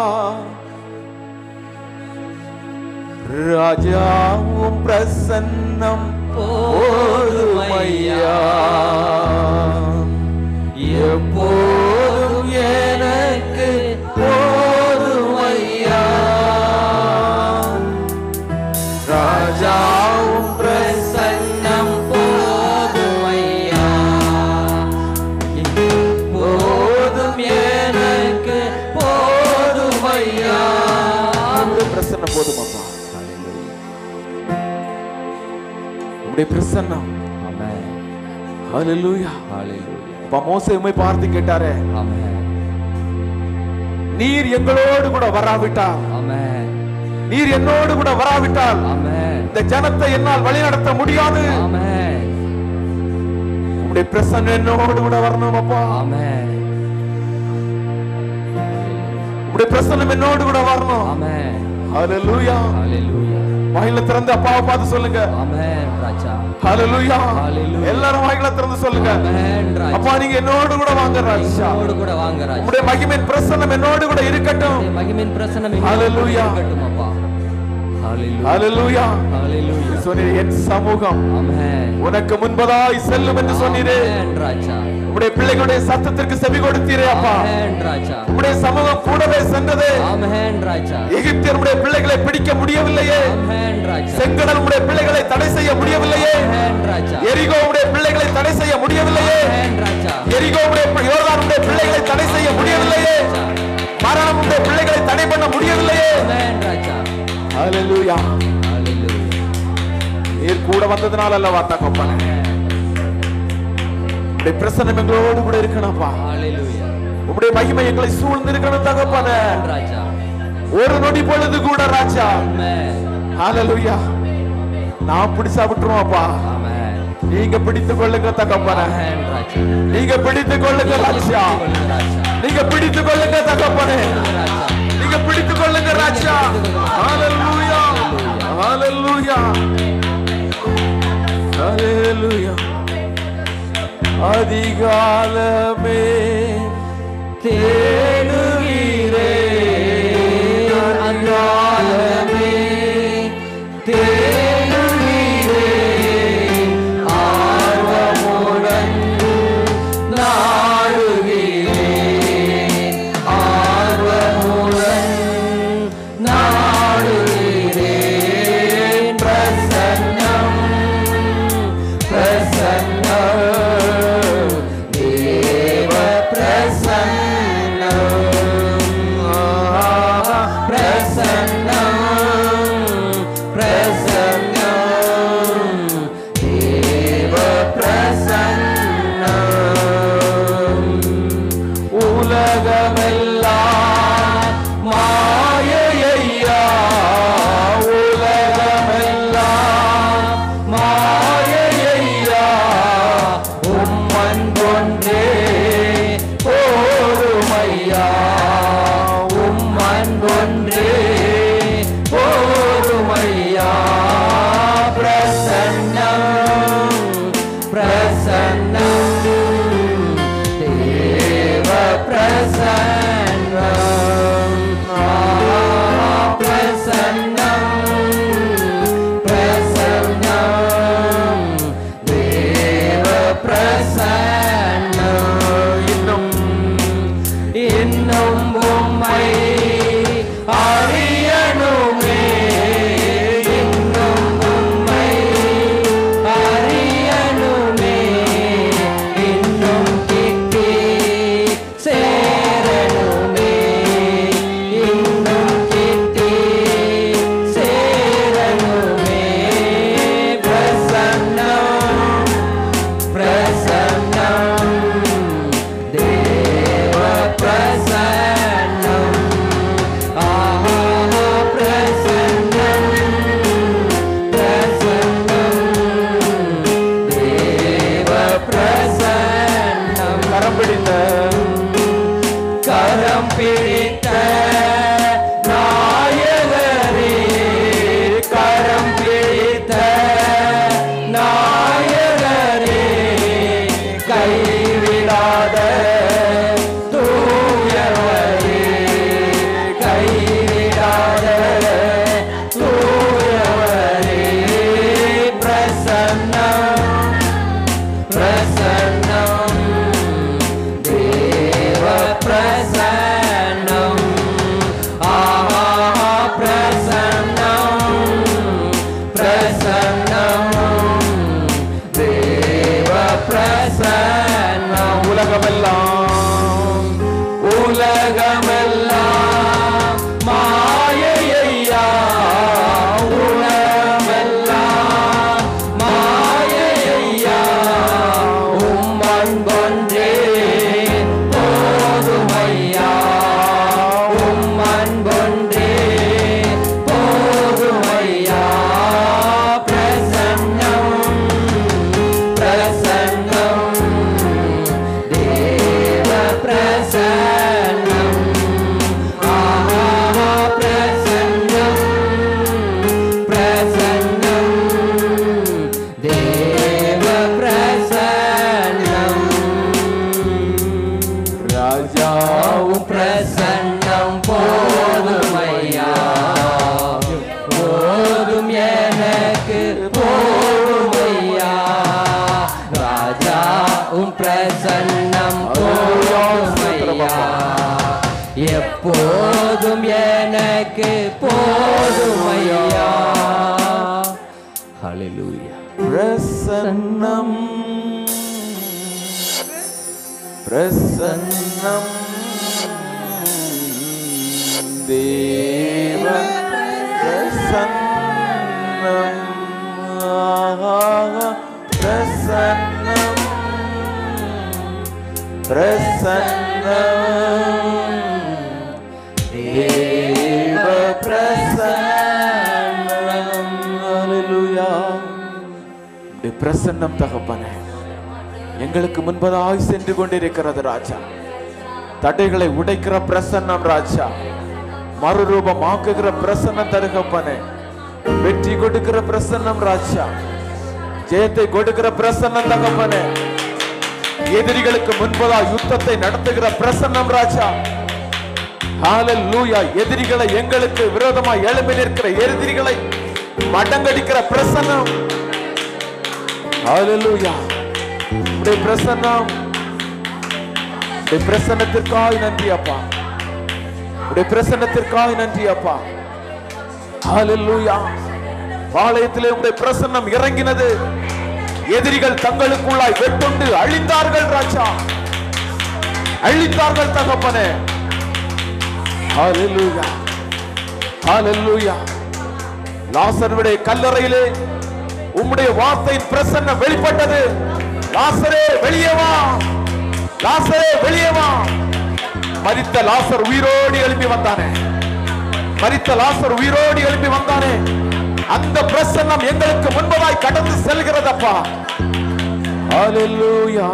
ராஜாவும் பிரசன்னம் போதுமையா, எப்போதும் எனக்கு போதுமையா. ராஜாவும் பிரசன்னம் போதுமையா, எப்போதும் எனக்கு போதுமையா. பிரசன்னம் போதுமாப்பா. உம்முடைய பிரசன்னம். ஆமென். ஹalleluya ஹalleluya. அப்பா மோசே உம்மை பார்த்து கேட்டாரே, ஆமென், நீர் எங்களோடு கூட வராவிட்டால், ஆமென், நீர் என்னோடு கூட வராவிட்டால், ஆமென், இந்த ஜனத்தை என்னால் வழிநடத்த முடியாது. ஆமென். உம்முடைய பிரசன்னம் என்னோடு கூட வரணும் அப்பா. ஆமென். உம்முடைய பிரசன்னம் என்னோடு கூட வரணும். ஆமென். ஹalleluya ஹalleluya. வாயில திறந்து அப்பாவை பார்த்து சொல்லுங்க. ஆமென் ராஜா. ஹalleluya ஹalleluya. எல்லாரும் வாயில திறந்து சொல்லுங்க. ஆமென் ராஜா. அப்பா நீங்க என்னோடு கூட வாங்க ராஜா. என்னோடு கூட வாங்க ராஜா. உம்முடைய மகிமையின் பிரசன்னம் என்னோடு கூட இருக்கட்டும். உம்முடைய மகிமையின் பிரசன்னம் என்னோடு கூட இருக்கட்டும் அப்பா. ஹalleluya ஹalleluya ஹalleluya. சொன்னீரே என் சமூகம், ஆமென், உனக்கு முன்பதாய் செல்லும் என்று சொன்னீரே. ஆமென் ராஜா. உம்முடைய பிள்ளைகளுடைய சத்தத்திற்கு செவி கொடுத்தீரே அப்பா. ஆமென் ராஜா. உம்முடைய சமூகம் கூடவே சென்றது. ஆமென் ராஜா. எகிப்தியர் உம்முடைய பிள்ளைகளை பிடிக்க முடியவில்லையே. ஆமென் ராஜா. செங்கடல் உம்முடைய பிள்ளைகளை தடை செய்ய முடியவில்லையே. ஆமென் ராஜா. எரிகோ உம்முடைய பிள்ளைகளை தடை செய்ய முடியவில்லையே. ஆமென் ராஜா. எரிகோ உம்முடைய யோர்தான் உம்முடைய பிள்ளைகளை தடை செய்ய முடியவில்லையே. மரணம் உம்முடைய பிள்ளைகளை தடை பண்ண முடியவில்லையே. ஆமென் ராஜா. ஹalleluya ஹalleluya. நீர் கூட வந்ததனால அல்லவா தகப்பனே. உம்முடைய பிரசன்னம் எங்களோடு கூட இருக்கணும்ப்பா. ஹalleluya. உம்முடைய மகிமை எங்களை சூழ்ந்து இருக்கணும் தகப்பனே. ராஜா. ஒரு நொடி பொழுது கூட ராஜா. ஆமென். ஹalleluya. நான் பிடிச்சா விட்டுருவோம்ப்பா. ஆமென். நீங்க பிடித்துக் கொள்ளுங்க தகப்பனே. ஆமென் ராஜா. நீங்க பிடித்துக் கொள்ளுங்க ராஜா. நீங்க பிடித்துக் கொள்ளுங்க தகப்பனே. நீங்க பிடித்துக் கொள்ளுங்க ராஜா. ஹalleluya ஹalleluya ஹalleluya. அதிகாலமே தேடுகிறேன், அதிகாலமே தேடுகிறேன், ஆர்வமுடன் நாடுகிறேன், ஆர்வமுடன் நாடுகிறேன். பிரசன்னம் பிரசன்னம் தேவ கரம் பிடித்த நாயகரே, கரம் பிடித்த நாயகரே, கைவிடாத தூயவரே, கைவிடாத தூயவரே, பிரசன்னம் பிரசன்னம் தேவ பிரசன்னம், ஆஹா பிரசன்னம் பிரசன்னம் தேவ பிரசன்னம். உலகமெல்லாம் உலகமெல்லாம் மாயையா, உலகமெல்லாம் மாயையா, உம்மன் கொன்றே போதுமையா, உம்மன் கொன்றே போதுமையா, பிரசன்னம் பிரசன்னம் தேவ பிரசன்னம், ஆஹா பிரசன்னம் பிரசன்னம் தேவ பிரசன்னம். ராஜாவும் பிரசன்னம் போதுமையா, போதும் எனக்கு போதுமையா, ராஜாவும் பிரசன்னம் போதுமையா, எப்போதும் எனக்கு போதுமையா. ஹல்லேலூயா. பிரசன்னம் பிரசன்னம் தேவ பிரசன்னம், ஆஹா பிரசன்னம் பிரசன்னம் தேவ பிரசன்னம். ஹல்லேலூயா. உம்முடைய பிரசன்னம் தகப்பனே எங்களுக்கு முன்பதாய் சென்று கொண்டிருக்கிறது ராஜா. தடைகளை உடைக்கிற பிரசன்னம் ராஜா, மறுரூபமாக்குகிற பிரசன்னம் தருகப்பனே, வெற்றி கொடுக்கிற பிரசன்னம் ராஜா, ஜெயத்தை கொடுக்கிற பிரசன்னம் தகப்பனே, எதிரிகளுக்கு முன்பதாய் யுத்தத்தை நடத்துகிற பிரசன்னம் ராஜா. ஹல்லேலூயா. எதிரிகளை எங்களுக்கு விரோதமாய் எழும்பி நிற்கிற எதிரிகளை மடங்கடிக்கிற பிரசன்னம். ஹல்லேலூயா. உம்முடைய பிரசன்னம், உம்முடைய பிரசன்னத்திற்காக நன்றி அப்பா, உம்முடைய பிரசன்னத்திற்காக நன்றி அப்பா. ஹல்லேலூயா. பாளையத்திலே உம்முடைய பிரசன்னம் இறங்கினது, எதிரிகள் தங்களுக்குள்ளாய் வெட்டுண்டு அழிந்தார்கள் ராஜா, அழித்தார்கள் தகப்பனே. ஹல்லேலூயா ஹல்லேலூயா. லாசருடைய கல்லறையிலே உம்முடைய வார்த்தையின் பிரசன்னம் வெளிப்பட்டது. லாசரே வெளியே வா, லாசரே வெளியே வா. மரித்த லாசர் உயிரோடு எழுப்பி வந்தானே, மரித்த லாசர் உயிரோடு எழுப்பி வந்தானே. அந்த பிரசன்னம் எங்களுக்கு முன்பதாய் கடந்து செல்கிறதப்பா. ஹல்லேலூயா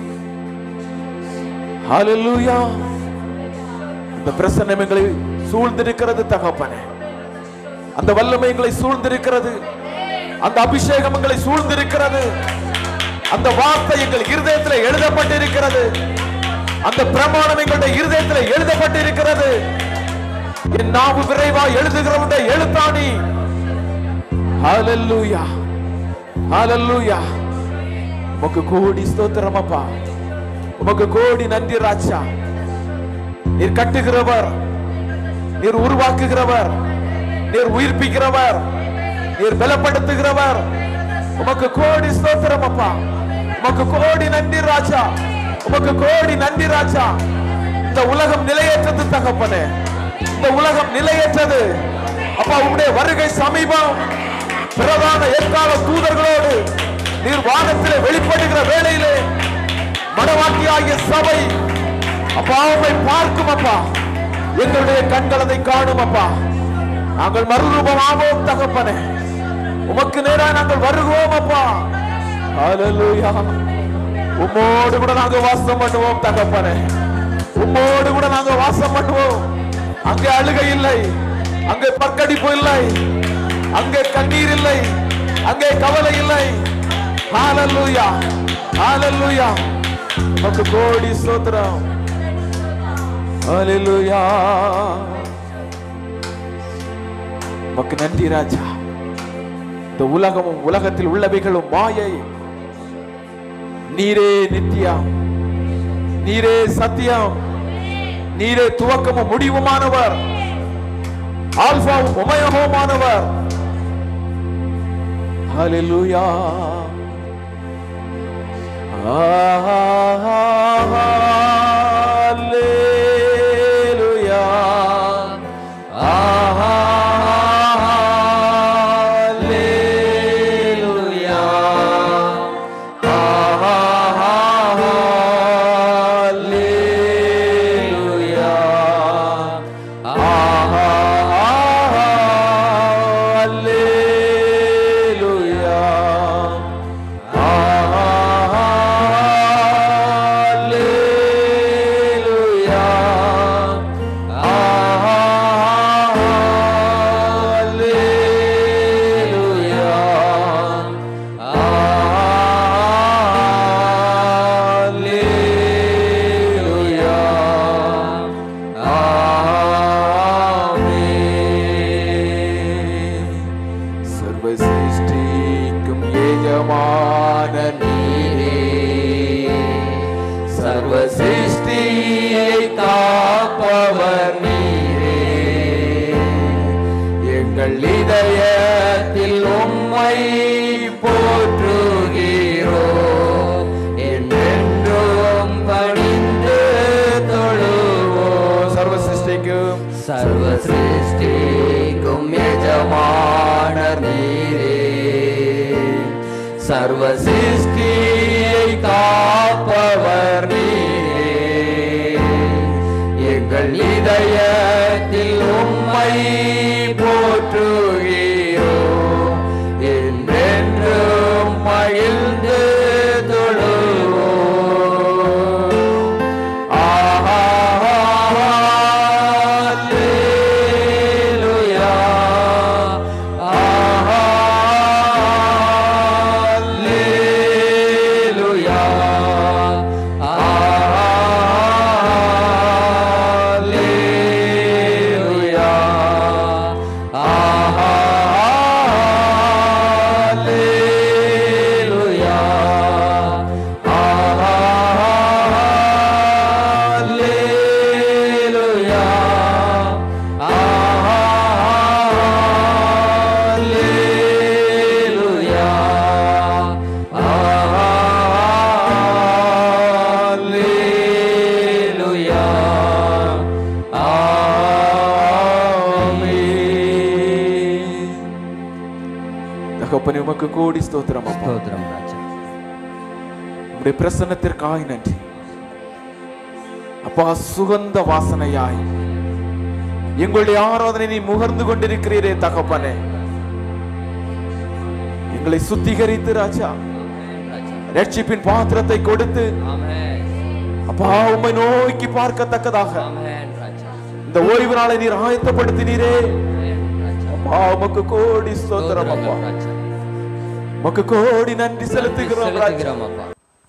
ஹல்லேலூயா. அந்த பிரசன்னம் எங்களை சூழ்ந்திருக்கிறது தகப்பனே, அந்த வல்லமை எங்களை சூழ்ந்திருக்கிறது, அந்த அபிஷேகம் எங்களை சூழ்ந்திருக்கிறது, அந்த வார்த்தை எங்கள் இருதயத்தில் எழுதப்பட்டிருக்கிறது, அந்த பிரமாணம் எங்களுடைய இருதயத்தில் எழுதப்பட்டிருக்கிறது. என் நாவு விரைவா எழுதுகிறவனுடைய எழுத்தாணி. ஹல்லேலூயா ஹல்லேலூயா. உமக்கு கோடி ஸ்தோத்திரம் அப்பா, உமக்கு கோடி நன்றி ராஜா. நீர் கட்டுகிறவர், நீர் உருவாக்குகிறவர், நீர் உயிர்ப்பிக்கிறவர், நீர் பலப்படுத்துகிறவர். உமக்கு கோடி ஸ்தோத்திரம் அப்பா, உமக்கு கோடி நன்றி ராஜா, உமக்கு கோடி நன்றி ராஜா. இந்த உலகம் நிலையற்றது தகப்பனே, இந்த உலகம் நிலையற்றது அப்பா. உம்முடைய வருகை சமீபம். பிரதான எக்கால தூதர்களோடு நீர் வானத்திலே வெளிப்படுகிற வேளையிலே மனவாட்டியாகிய சபை அப்பா உம்மை பார்க்கும் அப்பா. எங்களுடைய கண்கள் அதை காணும் அப்பா. நாங்கள் மறுரூபமாவோம் தகப்பனே, உமக்கு நேராக நாங்கள் வருகிறோம் அப்பா. ஹல்லேலூயா உம்மோடு கூட நாங்க வாசம் பண்ணுவோம் தகப்பனே. உம்மோடு கூட நாங்க வாசம் பண்ணுவோம். அங்கே அழுகை இல்லை, அங்கே பற்கடிப்பு இல்லை, அங்கே கண்ணீர் இல்லை, அங்கே கவலை இல்லை. ஹalleluya ஹalleluya. நமக்கு கோடி ஸ்தோத்திரம். ஹalleluya. நமக்கு நன்றி ராஜா. இந்த உலகமும் உலகத்தில் உள்ளவைகளும் மாயை. நீரே நித்தியம், நீரே சத்தியம், நீரே துவக்கமும் முடிவுமானவர், ஆல்பாவும் ஒமேகாவுமானவர். ஹalleluya. ஹalleluya. சர்வ சிருஷ்டியை காப்பவர் நீரே. எங்கள் இதயத்தில் உம்மை போற்றுகிறோம். என்றென்றும் மகிழ்ந்து தொழுவோம். ஆஹா அல்லேலூயா. ஆஹா அல்லேலூயா. ஆஹா அல்லேலூயா. ஆஹா அல்லேலூயா. ஆஹா அல்லேலூயா. ஆஹா அல்லேலூயா. ஆஹா அல்லேலூயா. ஆமென். தகப்பனே உமக்கு கோடி ஸ்தோத்திரம் அப்பா. ஸ்தோத்திரம் ராஜா. உம்முடைய பிரசன்னத்திற்காய் நன்றி அப்பா. சுகந்த வாசனையாய் எங்களுடைய ஆராதனை நீ முகர்ந்து கொண்டிருக்கிறீரே தகப்பனே. எங்களை சுத்திகரித்து ராஜா ரட்சிப்பின் பாத்திரத்தை கொடுத்து ஆமென். அப்பா உம்மை நோக்கி பார்க்கத்தக்கதாக ஆமென் ராஜா. இந்த ஓய்வு நாளை நீர் ஆயத்தப்படுத்தினீரே ஆமென் ராஜா. அப்பா. உமக்கு கோடி ஸ்தோத்திரம் அப்பா. ஸ்தோத்திரம் ராஜா. உமக்கு கோடி நன்றி செலுத்துகிறோம் ராஜா. செலுத்துகிறோம் அப்பா.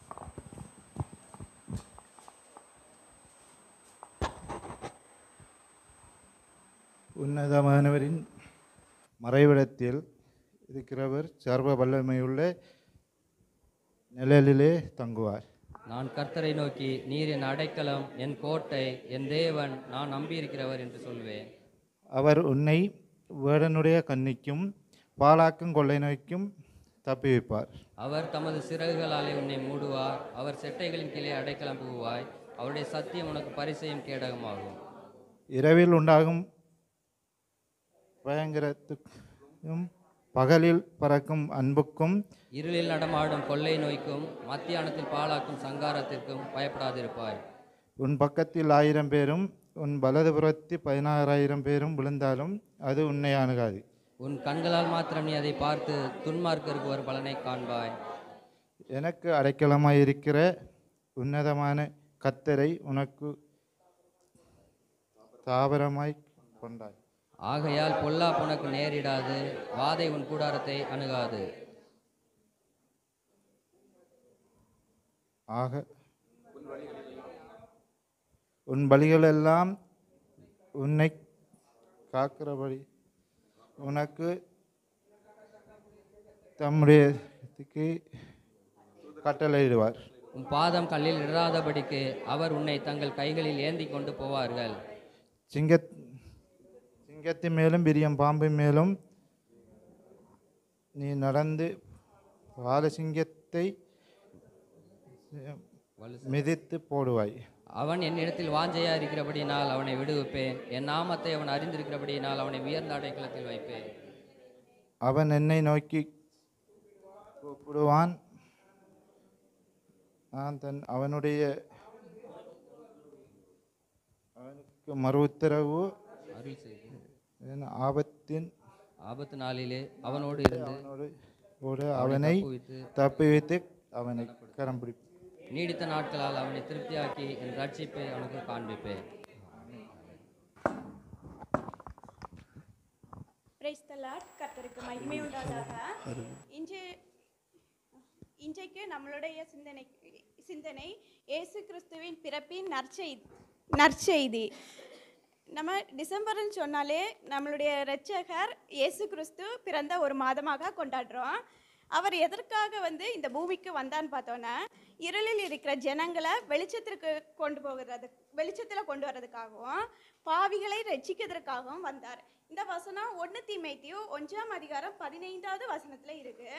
உன்னதமானவரின் மறைவிடத்தில் இருக்கிறவர் சர்வ வல்லமையுள்ள நிழலிலே தங்குவார். நான் கர்த்தரை நோக்கி நீர் என் அடைக்கலம், என் கோட்டை, என் தேவன், நான் நம்பியிருக்கிறவர் என்று சொல்வேன். அவர் உன்னை வேடனுடைய கண்ணிக்கும் பாலாக்கும் கொள்ளை நோய்க்கும் தப்புவிப்பார். அவர் தமது சிறகுகளாலே உன்னை மூடுவார். அவர் செட்டைகளின் கீழே அடைக்கலம் புகுவாய். அவருடைய சத்தியம் உனக்கு பரிசையும் கேடகமாகும். இரவில் உண்டாகும் பயங்கரத்துக்கும் பகலில் பறக்கும் அன்புக்கும் இருளில் நடமாடும் கொள்ளை நோய்க்கும் மத்தியானத்தில் பாழாக்கும் சங்காரத்திற்கும் பயப்படாதிருப்பாய். உன் பக்கத்தில் ஆயிரம் பேரும் உன் வலதுபுறத்தில் பதினாறாயிரம் பேரும் விழுந்தாலும் அது உன்னை அணுகாது. உன் கண்களால் மாத்திரம் நீ அதை பார்த்து துன்மார்க்கருக்கு ஒரு பலனை காண்பாய். எனக்கு அடைக்கலமாயிருக்கிற உன்னதமான கர்த்தரை உனக்கு தாவரமாய் கொண்டாய். ஆகையால் பொல்லாப்பு உனக்கு நேரிடாது, வாதை உன் கூடாரத்தை அணுகாது. ஆக உன் பலிகளெல்லாம் உன்னை காக்கிறபடி உனக்கு தம்முடைய கட்டளையிடுவார். உன் பாதம் கல்லில் இடராதபடிக்கு அவர் உன்னை தங்கள் கைகளில் ஏந்தி கொண்டு போவார்கள். சிங்க சிங்கத்தின் மேலும் பிரியம் பாம்பின் மேலும் நீ நடந்து பாலசிங்கத்தை மிதித்து போடுவாய். அவன் என்னிடத்தில் வாஞ்சையா இருக்கிறபடியினால் அவனை விடுவிப்பேன். என் நாமத்தை அவன் அறிந்திருக்கிறபடியினால் அவனை உயர்ந்த அடைக்கலத்தில் வைப்பேன். அவன் என்னை நோக்கி கூப்பிடுவான், நான் தன் அவனுடைய அவனுக்கு மறு உத்தரவு அருள் செய்து ஆபத்தின் ஆபத்து நாளிலே அவனோடு இருந்து அவனோடு அவனை தப்புவித்து அவனை கரம் பிடிப்பான். நீடித்த நாட்களால் அவனை திருப்தியாக்கி என் ரட்சிப்பை அவனுக்கு காண்பிப்பேன். Praise the Lord. கர்த்தருக்கு மகிமை உண்டாதாக. இன்று இன்றைக்கு நம்மளுடைய சிந்தனை சிந்தனை இயேசு கிறிஸ்துவின் பிறப்பின் நற்செய்தி நற்செய்தி நம்ம டிசம்பர்னு சொன்னாலே நம்மளுடைய இரட்சகர் இயேசு கிறிஸ்து பிறந்த ஒரு மாதமாக கொண்டாடுறோம். அவர் எதற்காக வந்து இந்த பூமிக்கு வந்தான்னு பார்த்தோன்னா, இருளில் இருக்கிற ஜனங்களை வெளிச்சத்திற்கு கொண்டு போகிறது வெளிச்சத்தில் கொண்டு வர்றதுக்காகவும் பாவிகளை ரட்சிக்கிறதுக்காகவும் வந்தார். இந்த வசனம் ஒன்று தீமோத்தேயு ஒன்றாம் அதிகாரம் பதினைந்தாவது வசனத்தில் இருக்கு.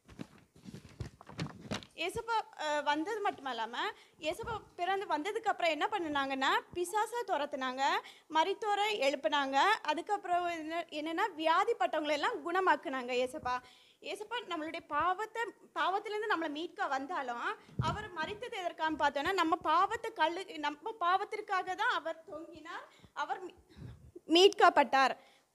ஏசப்பா வந்தது மட்டும் இல்லாமல் ஏசப்பா பிறந்து வந்ததுக்கு அப்புறம் என்ன பண்ணினாங்கன்னா, பிசாசை துரத்துனாங்க, மரித்தோரை எழுப்புனாங்க, அதுக்கப்புறம் என்ன என்னென்னா வியாதிப்பட்டவங்களெல்லாம் குணமாக்குனாங்க. ஏசப்பா ஏசப்பா நம்மளுடைய பாவத்தை பாவத்திலேருந்து நம்மளை மீட்க வந்தாலும் அவர் மரித்தது எதற்கான்னு பார்த்தோன்னா, நம்ம பாவத்தை கல்லு நம்ம பாவத்திற்காக தான் அவர் தொங்கினார், அவர் மீட்கப்பட்டார்.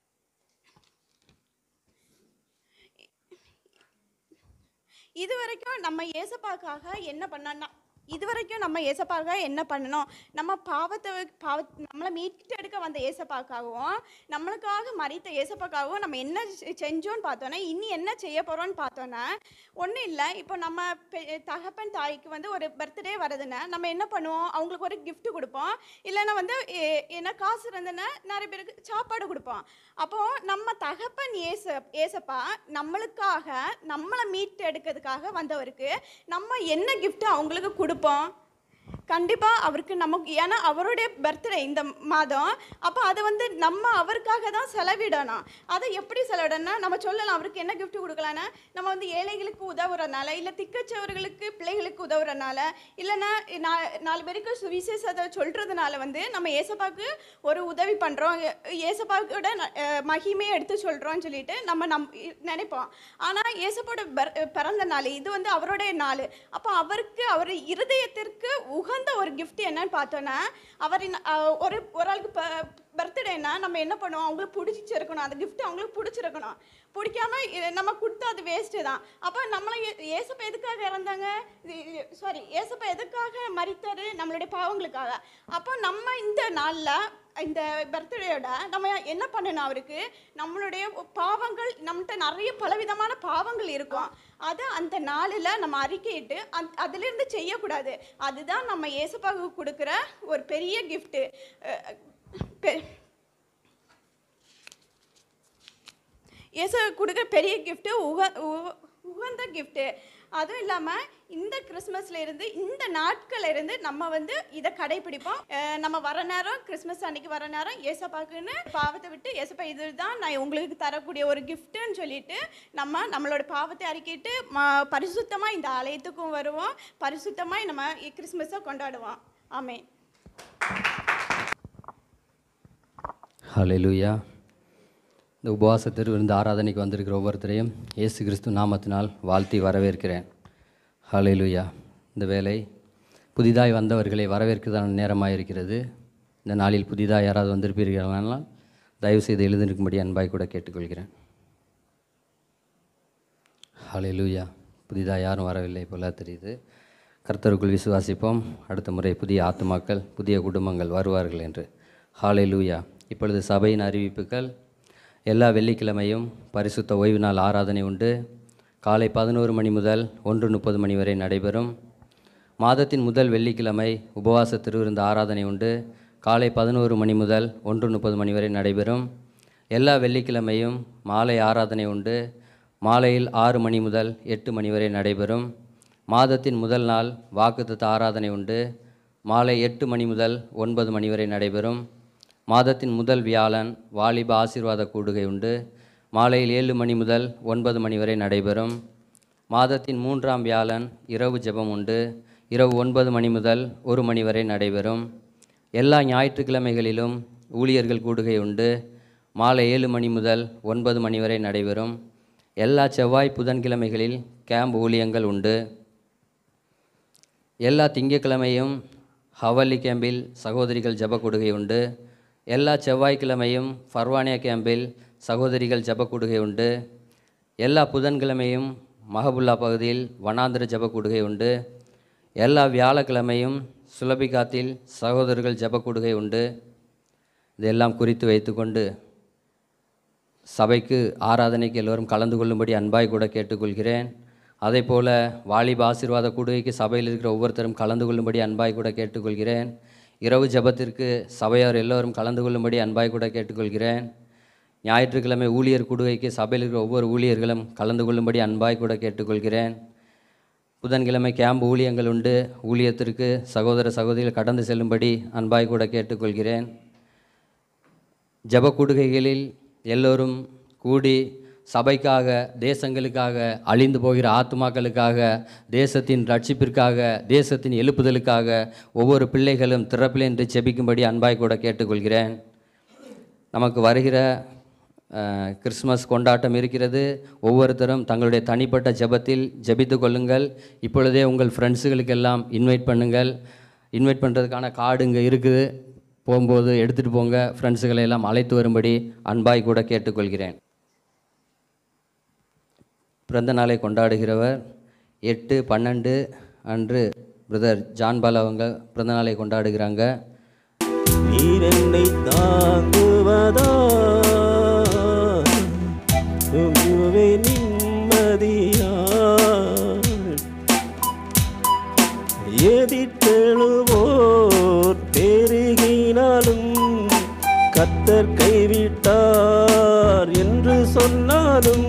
இது வரைக்கும் நம்ம ஏசப்பாக்காக என்ன பண்ணோம்னா இது வரைக்கும் நம்ம ஏசப்பாக என்ன பண்ணணும், நம்ம பாவத்தை பாவ நம்மளை மீட்டு எடுக்க வந்த ஏசப்பாக்காகவும் நம்மளுக்காக மறித்த ஏசப்பாக்காகவும் நம்ம என்ன செஞ்சோன்னு பார்த்தோன்னா, இனி என்ன செய்ய போகிறோன்னு பார்த்தோன்னா, ஒன்றும் இல்லை. இப்போ நம்ம தகப்பன் தாய்க்கு வந்து ஒரு பர்த்டே வருதுன்னா நம்ம என்ன பண்ணுவோம், அவங்களுக்கு ஒரு கிஃப்ட் கொடுப்போம், இல்லைன்னா வந்து என்ன காசு இருந்ததுன்னா நிறைய பேருக்கு சாப்பாடு கொடுப்போம். அப்போது நம்ம தகப்பன் ஏச ஏசப்பா நம்மளுக்காக நம்மளை மீட்டு எடுக்கிறதுக்காக வந்தவருக்கு நம்ம என்ன கிஃப்ட் அவங்களுக்கு கொடுப்போம். கண்டிப்பாக அவருக்கு நமக்கு, ஏன்னா அவருடைய பர்த்டே இந்த மாதம், அப்போ அதை வந்து நம்ம அவருக்காக தான் செலவிடணும். அதை எப்படி செலவிடணும்னா, நம்ம சொல்லலாம் அவருக்கு என்ன கிஃப்ட் கொடுக்கலான்னா, நம்ம வந்து ஏழைகளுக்கு உதவுறதுனால, இல்லை திக்கச்சவர்களுக்கு பிள்ளைகளுக்கு உதவுறதுனால, இல்லைன்னா நா நாலு பேருக்கு சுவிசேஷத்தை சொல்கிறதுனால வந்து நம்ம ஏசப்பாவுக்கு ஒரு உதவி பண்ணுறோம், ஏசப்பாவோட மகிமையை எடுத்து சொல்கிறோன்னு சொல்லிட்டு நம்ம நம் நினைப்போம். ஆனால் ஏசப்போட பிறந்த நாள் இது வந்து அவருடைய நாள். அப்போ அவருக்கு அவர் இருதயத்திற்கு உகந்த ஒரு கிஃப்ட் என்னன்னு பார்த்தோன்னா, அவர் ஒரு ஒரு ஆளுக்கு பர்த்டேனா நம்ம என்ன பண்ணுவோம், அவங்களுக்கு பிடிச்சிருக்கணும், அந்த கிஃப்ட் அவங்களுக்கு பிடிச்சிருக்கணும். பிடிக்காம நம்ம கொடுத்தா அது வேஸ்ட்டு தான். அப்போ நம்மளை ஏசப்பா எதுக்காக இறந்தாங்க, சாரி ஏசப்பா எதுக்காக மரித்தாரு, நம்மளுடைய பாவங்களுக்காக. அப்போ நம்ம இந்த நாளில் இந்த பர்த்டேயோட நம்ம என்ன பண்ணணும், அவருக்கு நம்மளுடைய பாவங்கள், நம்மகிட்ட நிறைய பலவிதமான பாவங்கள் இருக்கும், அதை அந்த நாளில் நம்ம அறிக்கையிட்டு அந் அதிலிருந்து செய்யக்கூடாது. அதுதான் நம்ம ஏசப்பாவுக்கு கொடுக்குற ஒரு பெரிய கிஃப்ட்டு, ஏசு கொடுக்குற பெரிய கிஃப்ட்டு, உக உகந்த கிஃப்ட்டு. அதுவும் இல்லாமல் இந்த கிறிஸ்மஸ்ல இருந்து இந்த நாட்கள் இருந்து நம்ம வந்து இதை கடைபிடிப்போம். நம்ம வர நேரம் கிறிஸ்மஸ் அன்னைக்கு வர நேரம் ஏசப்பாக்குன்னு பாவத்தை விட்டு, ஏசப்பா இதுதான் நான் உங்களுக்கு தரக்கூடிய ஒரு கிஃப்ட்டுன்னு சொல்லிட்டு நம்ம நம்மளோட பாவத்தை அறிக்கிட்டு ம பரிசுத்தமாக இந்த ஆலயத்துக்கும் வருவோம், பரிசுத்தமாக நம்ம கிறிஸ்மஸை கொண்டாடுவோம். ஆமென். ஹல்லேலூயா. இந்த உபவாசத்தில் இருந்து ஆராதனைக்கு வந்திருக்கிற ஒவ்வொருத்தரையும் இயேசு கிறிஸ்து நாமத்தினால் வாழ்த்தி வரவேற்கிறேன். ஹல்லேலூயா. இந்த வேளை புதிதாய் வந்தவர்களை வரவேற்கிறதான நேரமாக இருக்கிறது. இந்த நாளில் புதிதாக யாராவது வந்திருப்பீர்களானால் தயவுசெய்து எழுந்திருக்கும்படி அன்பாய் கூட கேட்டுக்கொள்கிறேன். ஹல்லேலூயா. புதிதாக யாரும் வரவில்லை போல தெரியுது. கர்த்தருக்குள் விசுவாசிப்போம், அடுத்த முறை புதிய ஆத்துமாக்கள் புதிய குடும்பங்கள் வருவார்கள் என்று. ஹல்லேலூயா. இப்பொழுது சபையின் அறிவிப்புகள். எல்லா வெள்ளிக்கிழமையும் பரிசுத்த ஓய்வு நாள் ஆராதனை உண்டு. காலை பதினோரு மணி முதல் ஒன்று முப்பது மணி வரை நடைபெறும். மாதத்தின் முதல் வெள்ளிக்கிழமை உபவாச திருவிருந்து ஆராதனை உண்டு. காலை பதினோரு மணி முதல் ஒன்று முப்பது மணி வரை நடைபெறும். எல்லா வெள்ளிக்கிழமையும் மாலை ஆராதனை உண்டு. மாலையில் ஆறு மணி முதல் எட்டு மணி வரை நடைபெறும். மாதத்தின் முதல் நாள் வாக்குத்தத்த ஆராதனை உண்டு. மாலை எட்டு மணி முதல் ஒன்பது மணி வரை நடைபெறும். மாதத்தின் முதல் வியாழன் வாலிப ஆசீர்வாத கூடுகை உண்டு. மாலையில் ஏழு மணி முதல் ஒன்பது மணி வரை நடைபெறும். மாதத்தின் மூன்றாம் வியாழன் இரவு ஜெபம் உண்டு. இரவு ஒன்பது மணி முதல் ஒரு மணி வரை நடைபெறும். எல்லா ஞாயிற்றுக்கிழமைகளிலும் ஊழியர்கள் கூடுகை உண்டு. மாலை ஏழு மணி முதல் ஒன்பது மணி வரை நடைபெறும். எல்லா செவ்வாய் புதன்கிழமைகளில் கேம்ப் ஊழியங்கள் உண்டு. எல்லா திங்கட்கிழமையும் ஹவல்லி கேம்பில் சகோதரிகள் ஜப கொடுகை உண்டு. எல்லா செவ்வாய்க்கிழமையும் ஃபர்வானியா கேம்பில் சகோதரிகள் ஜப கொடுகை உண்டு. எல்லா புதன்கிழமையும் மஹபுல்லா பகுதியில் வனாந்திர ஜப கொடுகை உண்டு. எல்லா வியாழக்கிழமையும் சுலபிகாத்தில் சகோதரர்கள் ஜப கொடுகை உண்டு. இதெல்லாம் குறித்து வைத்துக்கொண்டு சபைக்கு ஆராதனைக்கு எல்லோரும் கலந்து கொள்ளும்படி அன்பாய் கூட கேட்டுக்கொள்கிறேன். அதே போல் வாலிப ஆசீர்வாத கூடுகைக்கு சபையில் இருக்கிற ஒவ்வொருத்தரும் கலந்து கொள்ளும்படி அன்பாய் கூட கேட்டுக்கொள்கிறேன். இரவு ஜபத்திற்கு சபையார் எல்லோரும் கலந்து கொள்ளும்படி அன்பாய் கூட கேட்டுக்கொள்கிறேன். ஞாயிற்றுக்கிழமை ஊழியர் கூடுகைக்கு சபையில் இருக்கிற ஒவ்வொரு ஊழியர்களும் கலந்து கொள்ளும்படி அன்பாய் கூட கேட்டுக்கொள்கிறேன். புதன்கிழமை கேம்ப் ஊழியங்கள் உண்டு. ஊழியத்திற்கு சகோதர சகோதரிகள் கடந்து செல்லும்படி அன்பாய் கூட கேட்டுக்கொள்கிறேன். ஜப கூடுகைகளில் எல்லோரும் கூடி சபைக்காக, தேசங்களுக்காக, அழிந்து போகிற ஆத்துமாக்களுக்காக, தேசத்தின் ரட்சிப்பிற்காக, தேசத்தின் எழுப்புதலுக்காக ஒவ்வொரு பிள்ளைகளும் திறப்பில் என்று ஜெபிக்கும்படி அன்பாய் கூட கேட்டுக்கொள்கிறேன். நமக்கு வருகிற கிறிஸ்மஸ் கொண்டாட்டம் இருக்கிறது. ஒவ்வொருத்தரும் தங்களுடைய தனிப்பட்ட ஜெபத்தில் ஜெபித்து கொள்ளுங்கள். இப்பொழுதே உங்கள் ஃப்ரெண்ட்ஸுகளுக்கெல்லாம் இன்வைட் பண்ணுங்கள். இன்வைட் பண்ணுறதுக்கான கார்டு இங்கே இருக்குது. போகும்போது எடுத்துகிட்டு போங்க. ஃப்ரெண்ட்ஸுகளை எல்லாம் அழைத்து வரும்படி அன்பாய் கூட கேட்டுக்கொள்கிறேன். பிறந்த நாளை கொண்டாடுகிறவர் எட்டு பன்னெண்டு அன்று பிரதர் ஜான்பால் அவங்க பிறந்த நாளை கொண்டாடுகிறாங்க. நீர் என்னை தாங்குவதா நிம்மதியா எதிர்த்தெழுவோர் பெருகினாலும் கர்த்தர் கைவிட்டார் என்று சொன்னாலும்,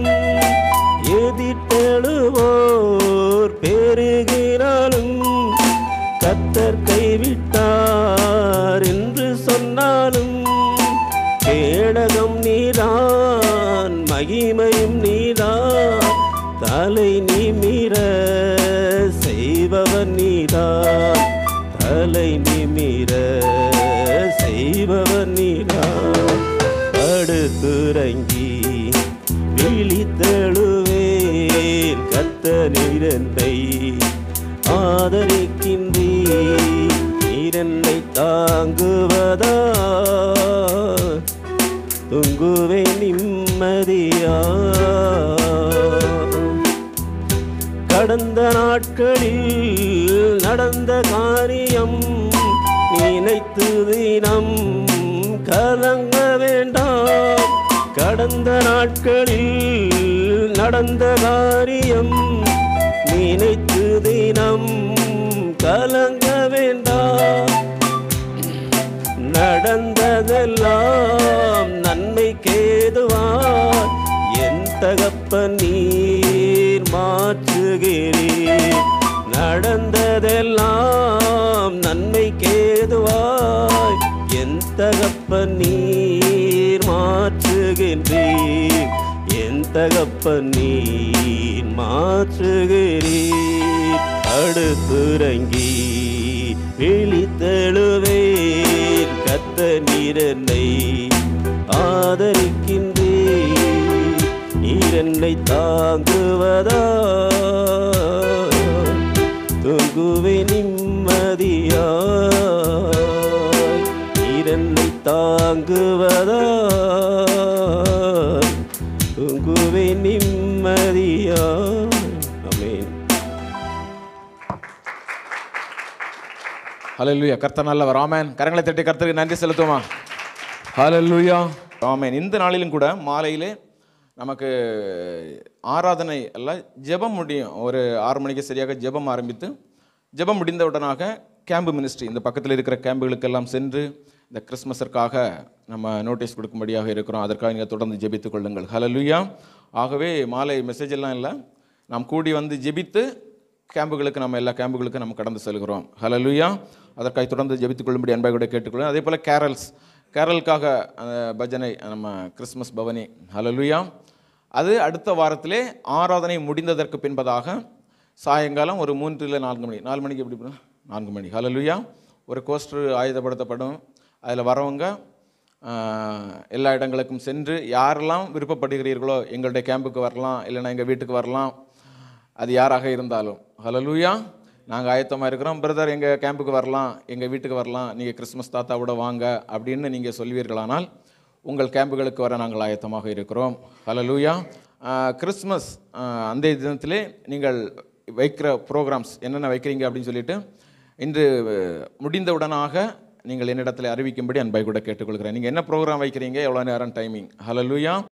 எதிர்த்தெழுவோர் பெருகினாலும் கர்த்தர் கைவிட்டார் என்று சொன்னாலும், கேடகம் நீதான் மகிமையும் நீதான், தலை நிமிர செய்பவர் நீதான், தலை நிமிர செய்பவர் நீதான். படுத்துறங்கி விழித்தெழுவேன் கர்த்தர் என்னை ஆதரிக்கின்றீர், நீர் என்னை தாங்குவதா தூங்குவேன் நிம்மதியா. கடந்த நாட்களில் நடந்த காரியம் நினைத்து தினம் கலங்க வேண்டாம். கடந்த நாட்களில் நடந்த காரியம் நினைத்து தினம் கலங்க வேண்டாம். நடந்ததெல்லாம் நன்மைக்கேதுவாய் என் தகப்பன் நீர் மாற்றுகிறீர். நடந்ததெல்லாம் நன்மைக்கேதுவாய் என் தகப்பன் நீர் மாற்றுகின்றீர், என் தகப்பன் நீர் மாற்றுகிறீர். அடுத்துறங்கி விழித்தெழுவேன் கர்த்தர் நீர் என்னை ஆதரிக்கின்றீர், நீர் என்னை தாங்குவதா தூங்குவேன் நிம்மதியா. நீர் என்னை தாங்குவதா தூங்குவேன் நிம்மதியா. ஆமென். ஹல்லேலூயா. கர்த்தர் நல்லவர். ஆமென். கரங்களை தட்டி கர்த்தருக்கு நன்றி செலுத்துவோமா? ஹல்லேலூயா. ஆமென். இந்த நாளிலும் கூட மாலையிலே நமக்கு ஆராதனை அல்ல ஜெபம் முடியும். ஒரு ஆறு மணிக்கு சரியாக ஜெபம் ஆரம்பித்து ஜெபம் முடிந்தவுடனாக கேம்பு மினிஸ்ட்ரி இந்த பக்கத்தில் இருக்கிற கேம்புகளுக்கெல்லாம் சென்று இந்த கிறிஸ்மஸிற்காக நம்ம நோட்டீஸ் கொடுக்கும்படியாக இருக்கிறோம். அதற்காக நீங்கள் தொடர்ந்து ஜெபித்துக் கொள்ளுங்கள். ஹல்லேலூயா. ஆகவே மாலை மெசேஜ் எல்லாம் இல்லை, நாம் கூடி வந்து ஜெபித்து கேம்புகளுக்கு நம்ம எல்லா கேம்புகளுக்கும் நம்ம கடந்து செல்கிறோம். ஹல்லேலூயா. அதற்காக தொடர்ந்து ஜெபித்துக் கொள்ளும்படி அன்பாக கூட கேட்டுக்கொள்ளும். அதே போல் கேரல்ஸ் கேரலுக்காக பஜனை நம்ம கிறிஸ்மஸ் பவனி. ஹல்லேலூயா. அது அடுத்த வாரத்திலே ஆராதனை முடிந்ததற்கு பின்பதாக சாயங்காலம் ஒரு மூன்று இல்லை நான்கு மணி நாலு மணிக்கு எப்படி பண்ண நான்கு மணி ஹல்லேலூயா ஒரு கோஸ்டர் ஆயுதப்படுத்தப்படும். அதில் வரவங்க எல்லா இடங்களுக்கும் சென்று யாரெல்லாம் விருப்பப்படுகிறீர்களோ எங்களுடைய கேம்புக்கு வரலாம், இல்லைன்னா எங்கள் வீட்டுக்கு வரலாம், அது யாராக இருந்தாலும். ஹல்லேலூயா. நாங்கள் ஆயத்தமாக இருக்கிறோம். பிரதர் எங்கள் கேம்புக்கு வரலாம், எங்கள் வீட்டுக்கு வரலாம், நீங்கள் கிறிஸ்மஸ் தாத்தாவோட வாங்க அப்படின்னு நீங்கள் சொல்வீர்களானால் உங்கள் கேம்புகளுக்கு வர நாங்கள் ஆயத்தமாக இருக்கிறோம். ஹல்லேலூயா. கிறிஸ்மஸ் அந்த தினத்திலே நீங்கள் வைக்கிற ப்ரோக்ராம்ஸ் என்னென்ன வைக்கிறீங்க அப்படின்னு சொல்லிட்டு இன்று முடிந்தவுடனாக நீங்கள் என்னிடத்தில் அறிவிக்கும்படி அன்பாய் கூட கேட்டுக்கொள்கிறேன். நீங்கள் என்ன ப்ரோக்ராம் வைக்கிறீங்க, எவ்வளோ நேரம் டைமிங். ஹல்லேலூயா.